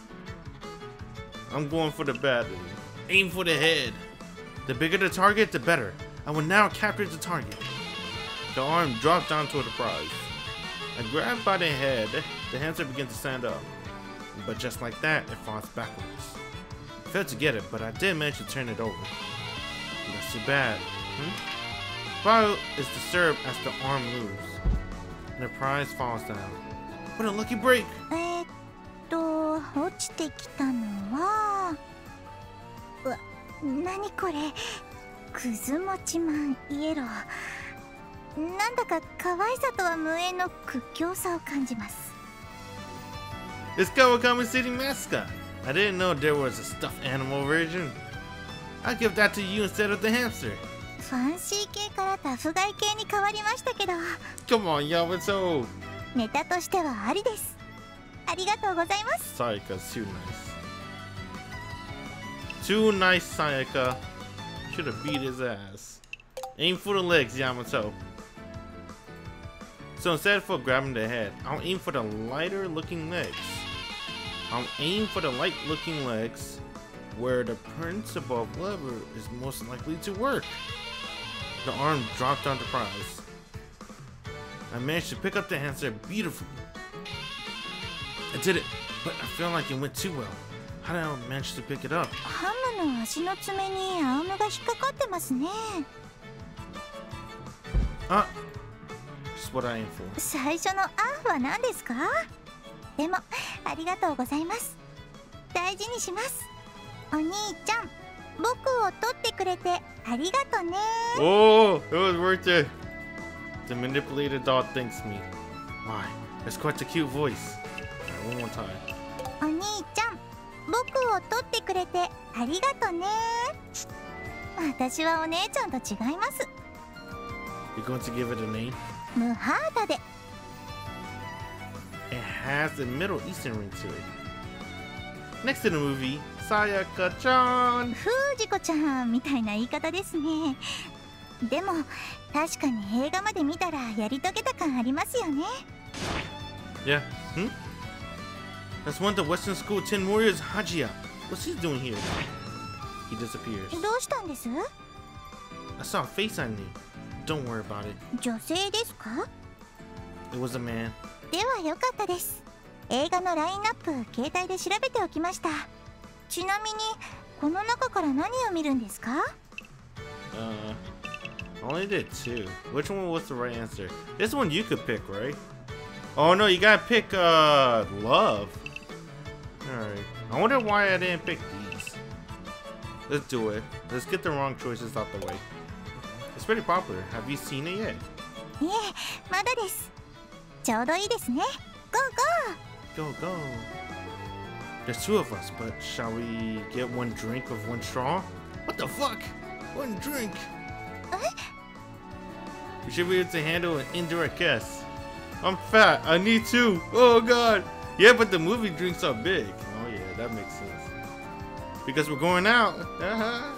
I'm going for the bad ending. Aim for the head. The bigger the target, the better. I will now capture the target. The arm dropped down toward the prize. I grabbed by the head, the hamster begins to stand up. But just like that, it falls backwards. I failed to get it, but I did manage to turn it over. That's too bad. Hmm? Bio is disturbed as the arm moves. And the prize falls down. What a lucky break! えーっと、落ちてきたのは、うわ、なにこれ、くずもちマンイエロー。なんだか可愛さとは無縁の屈強さを感じます。 It's Kawakami City mascot. I didn't know there was a stuffed animal version. I'll give that to you instead of the hamster. ファンシー系からタフガイ系に変わりましたけど、 Come on, Yamato. ネタとしてはありです。ありがとうございます。 Sayaka's too nice. Too nice, Sayaka. Should have beat his ass. Aim for the legs, Yamato. So instead of grabbing the head, I'll aim for the lighter looking legs. I'll aim for the light looking legs where the principle of lever is most likely to work. The arm dropped on the prize. I managed to pick up the hamster beautifully. I did it, but I feel like it went too well. How did I manage to pick it up? ハムの足の爪にアームが引っかかってますね。 Ah, just what I aimed for. 最初の「あ」は何ですか？でもありがとうございます。大事にします。お兄ちゃん、僕を取ってくれてありがとね。 Oh, it was worth it. The manipulated doll thanks me. My, that's quite a cute voice. Alright, one more time. お兄ちゃん、僕を取ってくれてありがとね。私はお姉ちゃんと違います。 You're going to give it a name? ムハータで。 It has a Middle Eastern ring to it. Next to the movie, Sayaka-chan. フージコちゃんみたいな言い方ですね。でも確かに映画まで見たらやり遂げた感ありますよね。 Yeah. Hmm? That's one of the Western School Ten Warriors, Hajiya. What's he doing here? He disappears. どうしたんです？ I saw a face I knew. Don't worry about it. 女性ですか？ It was a man. ではよかったです。映画のラインナップ携帯で調べておきました。ちなみにこの中から何を見るんですか？ Uh, I only did two. Which one was the right answer? This one you could pick, right? Oh no, you gotta pick uh love. Alright. I wonder why I didn't pick these. Let's do it. Let's get the wrong choices out the way. It's pretty popular. Have you seen it yet? いえ、まだです。ちょうどいいですね。ゴーゴー。 Go, go. There's two of us, but shall we get one drink of one straw? What the fuck? One drink? We should be able to handle an indirect guess. I'm fat. I need two. Oh god. Yeah, but the movie drinks are big. Oh yeah, that makes sense. Because we're going out. Uh-huh.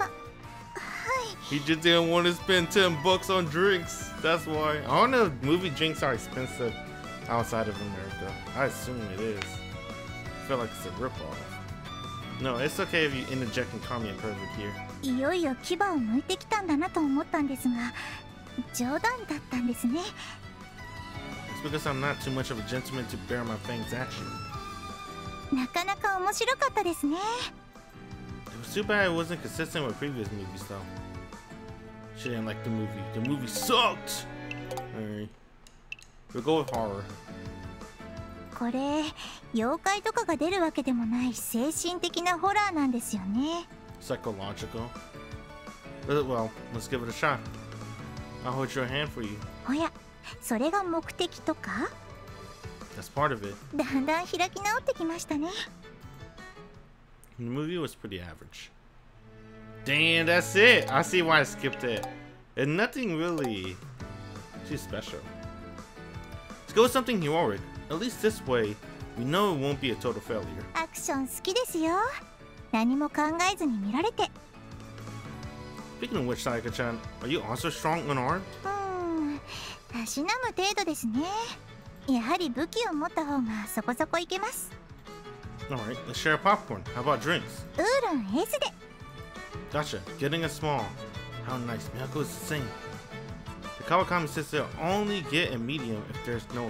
He just didn't want to spend ten bucks on drinks. That's why. I don't know if movie drinks are expensive outside of America. I assume it is. I feel like it's a ripoff. No, it's okay if you interject and call me a pervert here. いよいよ牙を向いてきたんだなと思ったんですが、冗談だったんですね。 It's because I'm not too much of a gentleman to bear my fangs at you. なかなか面白かったですね。 It was too bad it wasn't consistent with previous movies though. She didn't like the movie. The movie sucked! Alright. We'll go with horror. これ、妖怪とかが出るわけでもない精神的なホラーなんですよね。 Psychological. Well, let's give it a shot. I'll hold your hand for you. おや、それが目的とか？ That's part of it. だんだん開き直ってきましたね。 The movie was pretty average. Damn, that's it. I see why I skipped it. And nothing really too special. Let's go with something heroic. At least this way, we know it won't be a total failure. アクション好きですよ。何も考えずに見られて。 Speaking of which, Sayaka-chan, are you also strong unarmed? うーん、たしなむ程度ですね。やはり武器を持った方がそこそこいけます。 Alright, let's share popcorn. How about drinks? ウーロン S で。 Gotcha. Getting a small. How nice. Miyako is the same. The Kawakami says they'll only get a medium if there's no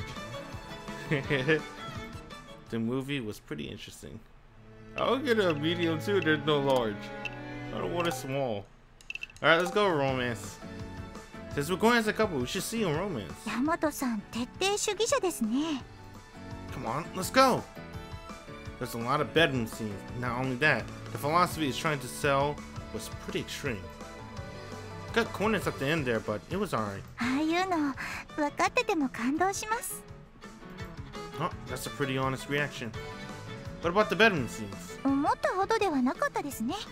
large. The movie was pretty interesting. I'll get a medium too if there's no large. I don't want a small. Alright, let's go with romance. Since we're going as a couple, we should see in romance. ヤマトさん、徹底主義者ですね。 Come on, let's go! There's a lot of bedroom scenes. Not only that, the philosophy it's trying to sell was pretty extreme. Got corners at the end there, but it was alright. ああいうの、分かってても感動します。 Oh, that's a pretty honest reaction. What about the bedroom scenes? 思ったほどではなかったですね。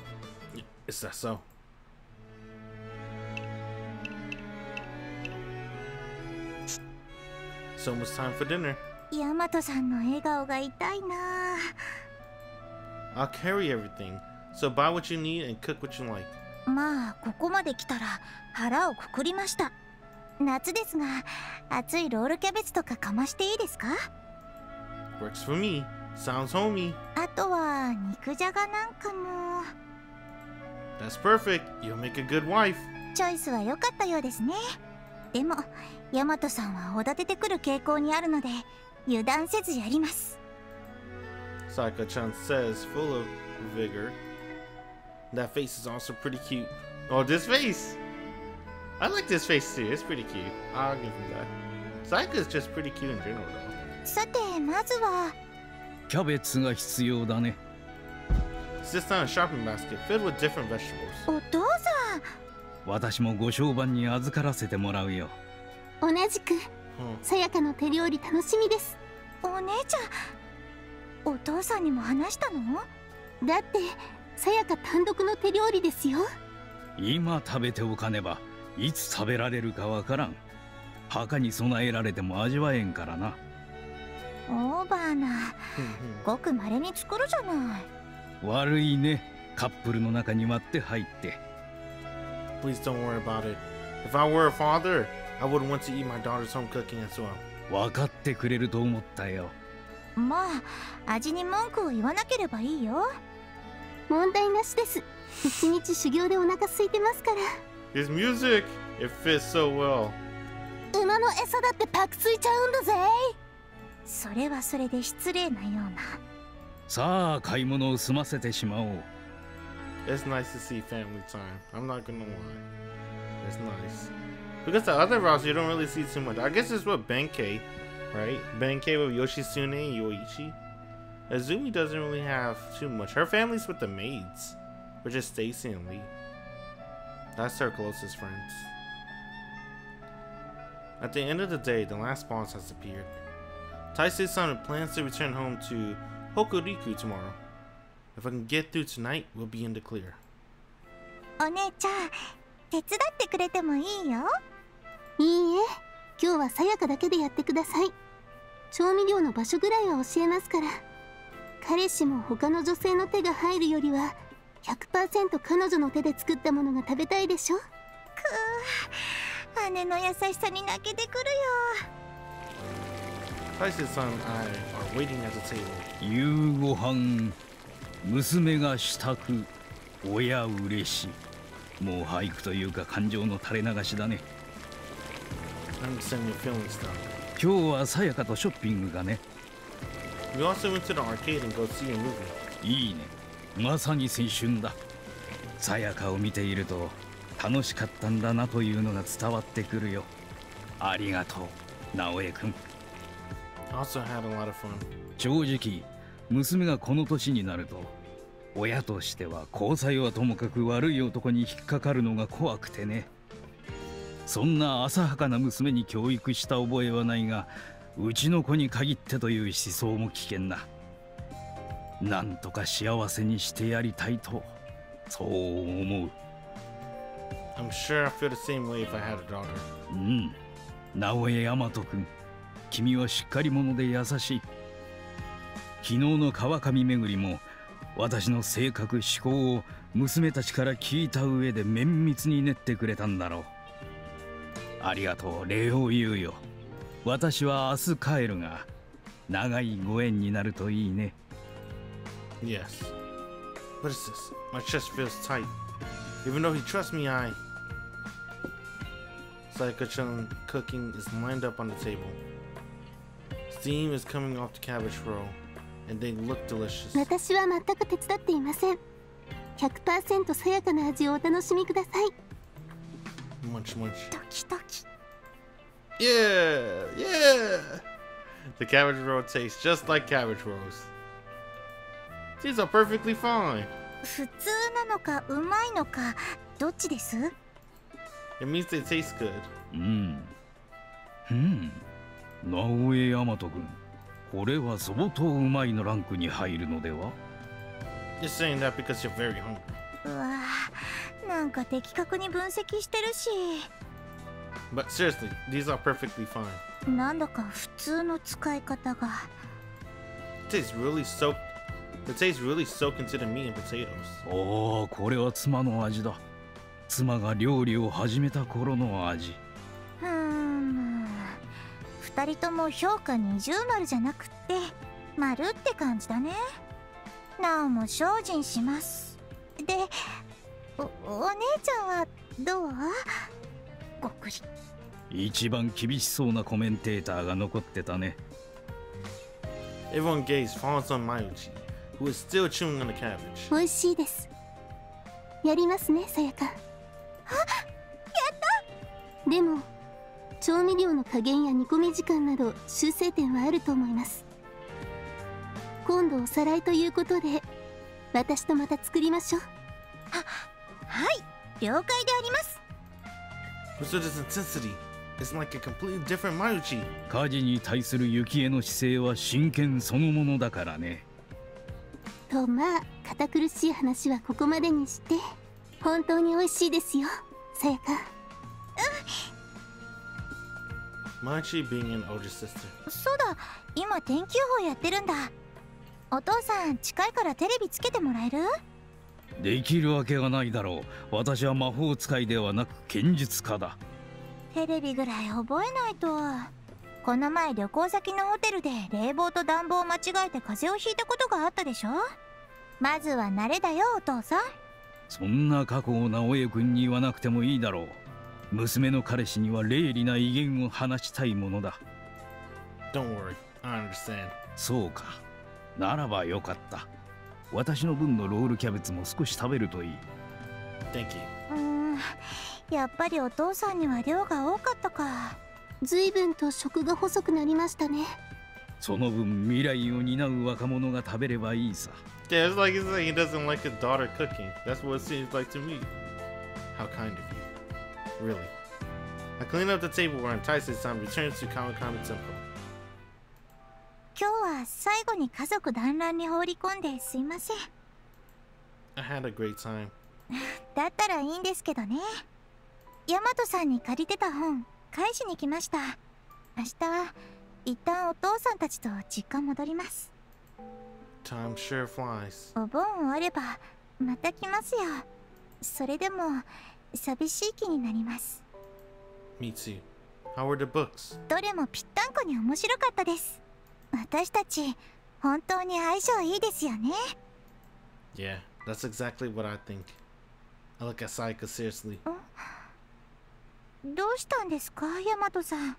Is that so? It's almost time for dinner. ヤマトさんの笑顔が痛いな。 I'll carry everything. So buy what you need and cook what you like. まあ、ここまで来たら腹をくくりました。夏ですが、熱いロールキャベツとかかましていいですか？ Works for me. Sounds homey. あとは肉じゃがなんかも。 That's perfect. You'll make a good wife. チョイスは良かったようですね。でも、ヤマトさんはおだててくる傾向にあるので、油断せずやります。 Sayaka-chan says, full of vigor. That face is also pretty cute. Oh, this face! I like this face too. It's pretty cute. I'll give him that. Sayaka's just pretty cute in general, though. さて、まずはキャベツが必要だね。 Sits down a shopping basket filled with different vegetables. お父さん。 私もご商売に預からせてもらうよ。 同じく、さやかの手料理楽しみです。お姉ちゃん、お父さんにも話したの？だって、さやか単独の手料理ですよ。 今食べておかねば、いつ食べられるかわからん。墓に備えられても味わえんからな。 オーバーな、ごく稀に作るじゃない。 悪いね、カップルの中に割って入って。 Please don't worry about it. If I were a father, I would want to eat my daughter's home cooking as well. 分かってくれると思ったよ。 まあ、味に文句を言わなければいいよ。問題なしです。一日修行でお腹空いてますから。 His music, it fits so well. 馬の餌だってパクついちゃうんだぜ。それはそれで失礼なような。 さあ、買い物を済ませてしまおう。 It's nice to see family time. I'm not gonna lie. It's nice. Because the other routes you don't really see too much. I guess it's with Benkei, right? Benkei with Yoshitsune and Yoichi. Azumi doesn't really have too much. Her family's with the maids, which is Stacy and Lee. That's her closest friends. At the end of the day, the last boss has appeared. Taisei-san plans to return home to Hokuriku tomorrow. If I can get through tonight, we'll be in the clear. お姉ちゃん、手伝ってくれてもいいよ。いいえ、今日はさやかだけでやってください。調味料の場所ぐらいは教えますから。彼氏も他の女性の手が入るよりは ひゃくパーセント 彼女の手で作ったものが食べたいでしょ。くー、姉の優しさに泣けてくるよ。 Taisei-san and I are waiting at the table. 夕ご飯、娘が支度、親嬉しい。もう俳句というか感情の垂れ流しだね。 I understand your feelings, though. 今日はさやかとショッピングがね。 We also went to the arcade and go see a movie. いいね。まさに青春だ。さやかを見ていると楽しかったんだなというのが伝わってくるよ。ありがとう、直江くん。 Also had a lot of fun. 正直、娘がこの年になると、親としては交際はともかく悪い男に引っかかるのが怖くてね。そんな浅はかな娘に教育した覚えはないが、うちの子に限ってという思想も危険だ。なんとか幸せにしてやりたいと、そう思う。 I'm sure I feel the same way if I had a daughter. うん、直江大和君、君はしっかり者で優しい。昨日の川上巡りも、私の性格思考を娘たちから聞いた上で綿密に練ってくれたんだろう。ありがとう、礼を言うよ。私は明日帰るが、長いご縁になるといいね。 Yes. What is this? My chest feels tight. Even though he trusts me, I... Sayaka-chan cooking is lined up on the table. Steam is coming off the cabbage roll, and they look delicious. 私は全く手伝っていません。ひゃくパーセント さやかな味をお楽しみください。 Munch, munch. ドキドキ。 Yeah, yeah. The cabbage roll tastes just like cabbage rolls. These are perfectly fine. 普通なのかうまいのかどっちです？ It means they taste good. うん。うん。直江大和君、これは相当うまいのランクに入るのでは？ You're saying that because you're very hungry. うわぁ、なんか的確に分析してるし。 But seriously, these are perfectly fine. なんだか普通の使い方が。 It tastes really soaked. It tastes really soaked into the meat and potatoes. おお、これは妻の味だ。妻が料理を始めた頃の味。 うーん、二人とも評価二重丸じゃなくって丸って感じだね。なおも精進します。で、お、お姉ちゃんはどう？ごくり。 一番厳しそうなコメンテーターが残ってたね。 Everyone gaze falls on Mayuchi, who is still chewing on the cabbage. 美味しいです。やりますね、さやか。あ、やった。でも調味料の加減や煮込み時間など修正点はあると思います。今度おさらいということで私とまた作りましょう。は、はい、了解であります。 What's with this intensity? It's like a completely different Mayuchi. 家事に対する幸恵の姿勢は真剣そのものだからね。 とまあ堅苦しい話はここまでにして、本当に美味しいですよ、さやか。 Mayuchi being an older sister. そうだ、今天気予報やってるんだ。お父さん近いからテレビつけてもらえる？ できるわけがないだろう。私は魔法使いではなく剣術家だ。 テレビぐらい覚えないと。この前旅行先のホテルで冷房と暖房を間違えて風邪をひいたことがあったでしょ。まずは慣れだよ、お父さん。 そんな過去を直江君に言わなくてもいいだろう。娘の彼氏には鋭利な威厳を放ちたいものだ。 Don't worry, I understand. そうか。ならばよかった。私の分のロールキャベツも少し食べるといい。 Thank you. うーん、やっぱりお父さんには量が多かったか。随分と食が細くなりましたね。 その分未来を担う若者が食べればいいさ。 Yeah, it's like he's saying he doesn't like his daughter cooking. That's what it seems like to me. How kind of you. Really. I clean up the tableware and Taisei-san returns to Kawakami Temple. 今日は最後に家族団らんに放り込んですいません。 I had a great time. だったらいいんですけどね。ヤマトさんに借りてた本返しに来ました。明日一旦お父さんたちと実家戻ります。 Time sure flies. お盆終わればまた来ますよ。それでも寂しい気になります。 Me too. How were the books? どれもぴったんこに面白かったです。私たち本当に相性いいですよね。 Yeah, that's exactly what I think. I look at Saika seriously. どうしたんですか、ヤマトさん。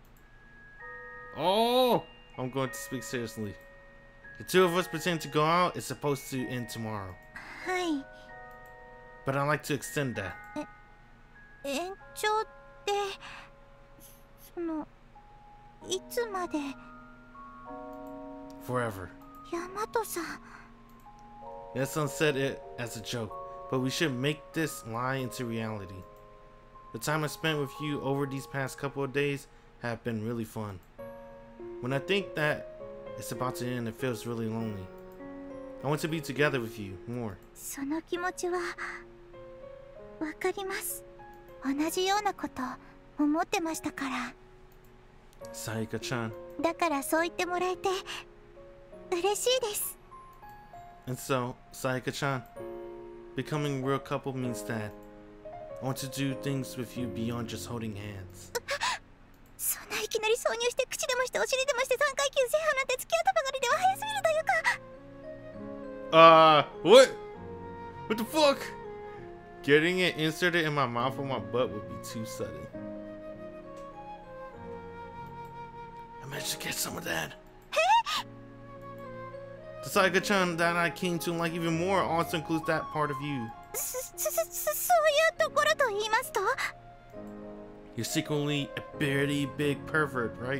Oh, I'm going to speak seriously. The two of us pretend to go out is supposed to end tomorrow. はい。 But I'd like to extend that. え、延長って、その、いつまで。 Forever. ヤマトさん。 Yasun said it as a joke, but we should make this lie into reality. The time I spent with you over these past couple of days have been really fun. When I think that it's about to end, it feels really lonely. I want to be together with you more. その気持ちはわかります。同じようなこと思ってましたから。 Saika-chan. だからそう言ってもらえて嬉しいです。 And so, Saika-chan, becoming a real couple means that I want to do things with you beyond just holding hands. そんないきなり挿入して口でもしてお尻でもしてさんかい級制覇なんて付き合ったばかりでは早すぎるというか。 Uh, what? What the fuck? Getting it inserted in my mouth or my butt would be too sudden. I managed to get some of that. The Saika-chan that I came to like even more also includes that part of you. そ、そ、そ、そういうところと言いますと You're secretly a pretty big pervert, right?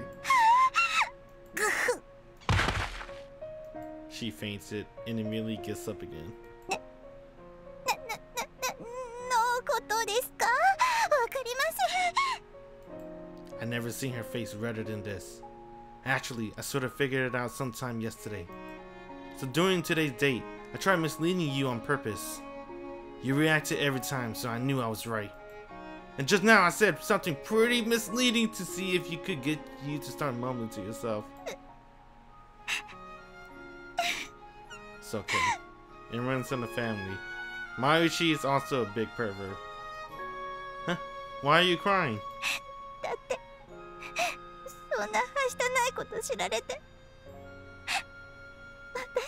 She faints it and immediately gets up again. な、な、な、な、のことですか？わかりません。 I never seen her face redder than this. Actually, I sort of figured it out sometime yesterday. So during today's date, I tried misleading you on purpose. You reacted every time, so I knew I was right. And just now I said something pretty misleading to see if you could get you to start mumbling to yourself. It's okay. It runs in the family. Mayuchi is also a big pervert. Huh? Why are you crying? だってそんなはしたないこと知られて私もうど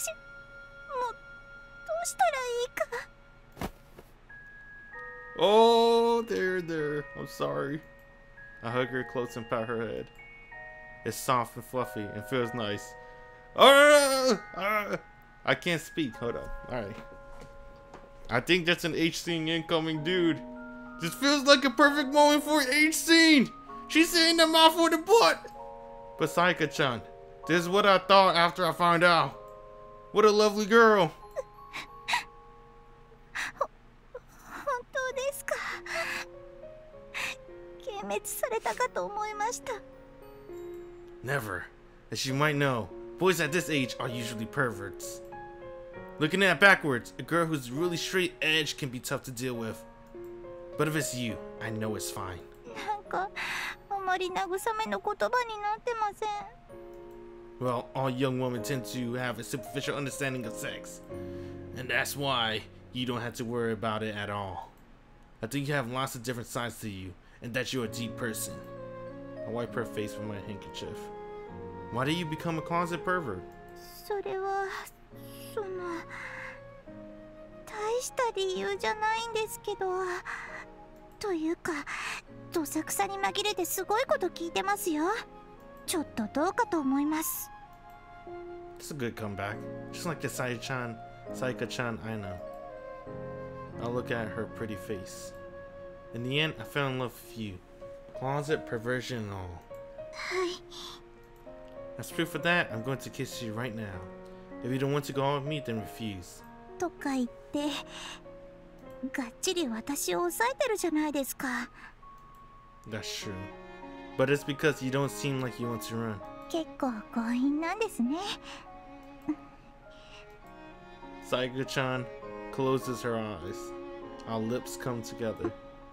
うしたらいいか。 Oh, there, there. I'm sorry. I hug her close and pat her head. It's soft and fluffy and feels nice. Uh, uh, I can't speak. Hold on. Alright. I think that's an H scene incoming, dude. This feels like a perfect moment for an H scene. She's saying the mouth or the butt. But Saika-chan, this is what I thought after I found out. What a lovely girl. 本当ですか。幻滅されたかと思いました。 Never. As you might know, boys at this age are usually perverts. Looking at it backwards, a girl who's really straight edge can be tough to deal with. But if it's you, I know it's fine. なんかあまり慰めの言葉になってません。 Well, all young women tend to have a superficial understanding of sex. And that's why you don't have to worry about it at all. I think you have lots of different sides to you, and that you're a deep person. I wipe her face with my handkerchief. Why did you become a closet pervert? それはその大した理由じゃないんですけど、というかどさくさに紛れてすごいこと聞いてますよ。ちょっとどうかと思います。 It's a good comeback, just like the Saika-chan, Saika-chan I know. I'll look at her pretty face. In the end, I fell in love with you. Closet perversion and all. はい。 As proof of that, I'm going to kiss you right now. If you don't want to go out with me, then refuse. とか言ってがっちり私を抑えてるじゃないですか。 That's true. But it's because you don't seem like you want to run. 結構強引なんですね。 Saika-chan closes her eyes. Our lips come together.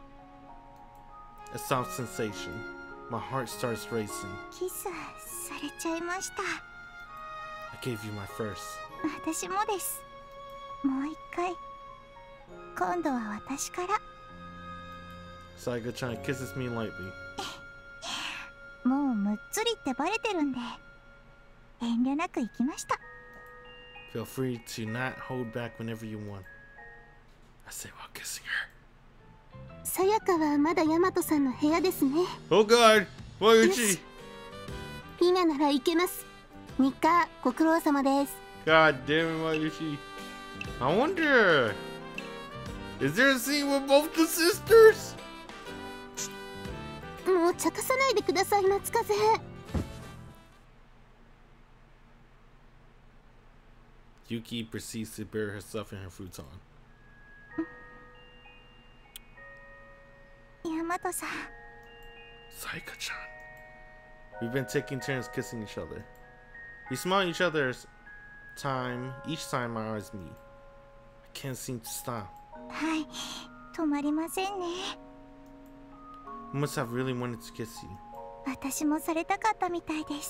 A soft sensation. My heart starts racing. キスされちゃいました。 I gave you my first. 私もです。もう一回。今度は私から。 Saika-chan kisses me lightly. もうむっつりってバレてるんで、遠慮なく行きました。 Feel free to not hold back whenever you want. I say while kissing her. さやかはまだヤマトさんの部屋ですね。 Oh God! Mayuchi! 今なら行けます。日課ご苦労様です。 God damn it, Mayuchi. I wonder, is there a scene with both the sisters? もう茶化さないでください、夏風。 Yuki proceeds to bury herself in her futon. ヤマトさん。 Saika-chan. We've been taking turns kissing each other. We smile each other's time each time our eyes meet. I can't seem to stop. はい、止まりませんね。 I must have really wanted to kiss you. 私もされたかったみたいです。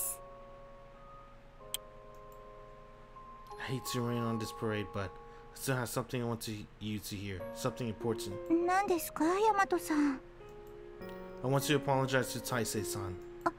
I hate to rain on this parade, but I still have something I want to, you to hear. Something important. 何ですか、ヤマトさん。 I want to apologize to Taisei-san.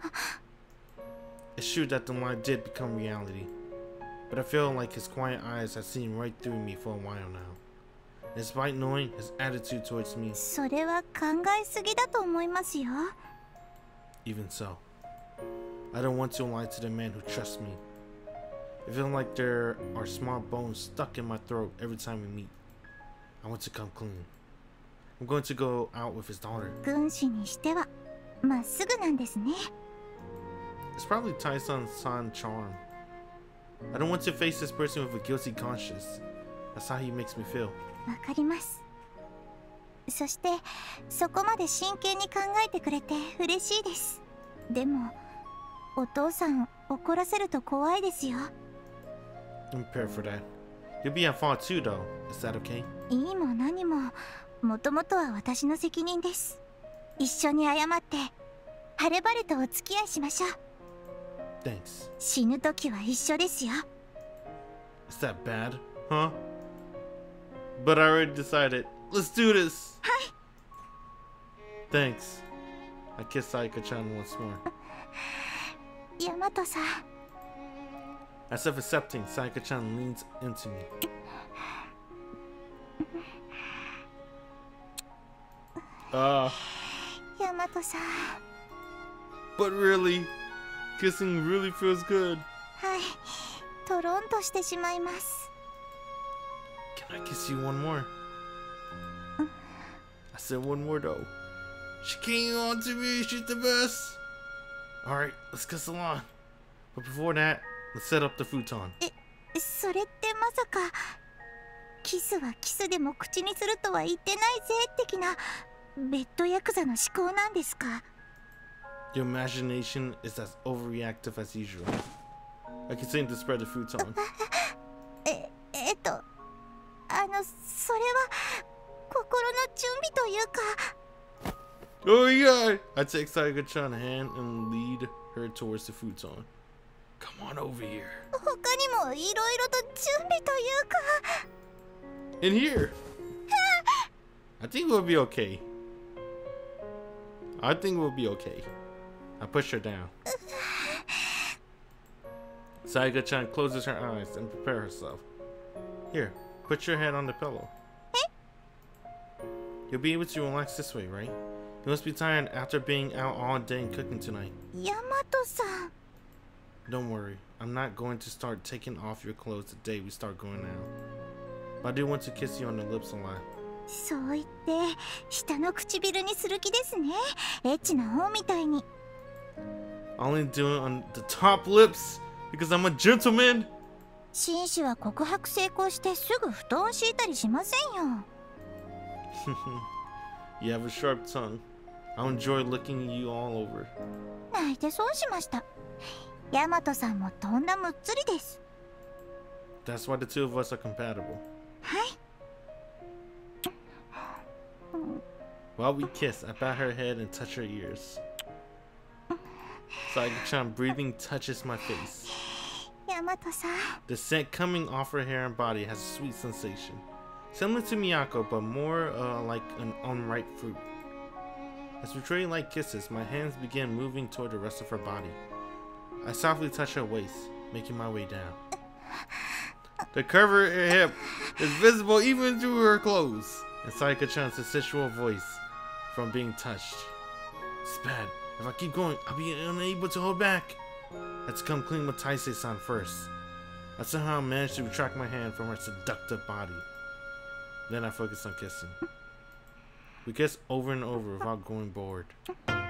It's true that the lie did become reality, but I feel like his quiet eyes have seen right through me for a while now. Despite knowing his attitude towards me. それは考えすぎだと思いますよ。 Even so, I don't want to lie to the man who trusts me. I feel like there are small bones stuck in my throat every time we meet. I want to come clean. I'm going to go out with his daughter. 軍師にしてはまっすぐなんですね。 It's probably Taisei-san's charm. I don't want to face this person with a guilty conscience. That's how he makes me feel. わかります。そしてそこまで真剣に考えてくれて嬉しいです。でもお父さん怒らせると怖いですよ。 I'm prepared for that. You'll be at fault too, though. Is that okay? いいも何ももともとは私の責任です。一緒に謝って晴れ晴れとお付き合いしましょう。 Thanks. 死ぬ時は一緒ですよ。 Is that bad? Huh? But I already decided. Let's do this! はい。 Thanks. I kiss Saika-chan once more. ヤマトさん。 As if accepting, Saika-chan leans into me. Ah. Uh, ヤマトさん。 But really, kissing really feels good. はい。とろんとしてしまいます。 Can I kiss you one more? I said one more though. She came on to me, she's the best. Alright, let's kiss along. But before that, let's set up the futon. え、それってまさかキスはキスでも口にするとは言ってないぜ的なベッドヤクザの思考なんですか？ Your imagination is as overreactive as usual. I continue to spread the futon. え、えっと、あの、それは心の準備というか。 Oh yeah! I take Saika-chan's hand and lead her towards the futon. Come on over here. 他にもいろいろと準備というか。 In here. I think we'll be okay. I think we'll be okay. I push her down. Saika-chan closes her eyes and prepares herself. Here, put your head on the pillow. You'll be able to relax this way, right? You must be tired after being out all day and cooking tonight. ヤマトさん。 Don't worry, I'm not going to start taking off your clothes the day we start going out. But I do want to kiss you on the lips a lot. そう言って下の唇にする気ですね。エッチな方みたいに。 I only do it on the top lips because I'm a gentleman. 紳士は告白成功してすぐ布団敷いたりしませんよ。 You have a sharp tongue. I'll enjoy looking you all over. 泣いて損しました。ヤマトさんもとんだむっつりです。 That's why the two of us are compatible. はい。 While we kiss, I pat her head and touch her ears. Sayaka-chan breathing touches my face. ヤマトさん。 The scent coming off her hair and body has a sweet sensation. Similar to Miyako, but more uh, like an unripe fruit. As we trade light kisses, my hands begin moving toward the rest of her body. I softly touch her waist, making my way down. The curve of her hip is visible even through her clothes, and Sayaka-chan's sensual voice from being touched. It's bad. If I keep going, I'll be unable to hold back. Let's come clean with Taisei-san first. I somehow managed to retract my hand from her seductive body. Then I focus on kissing. We kiss over and over without going bored.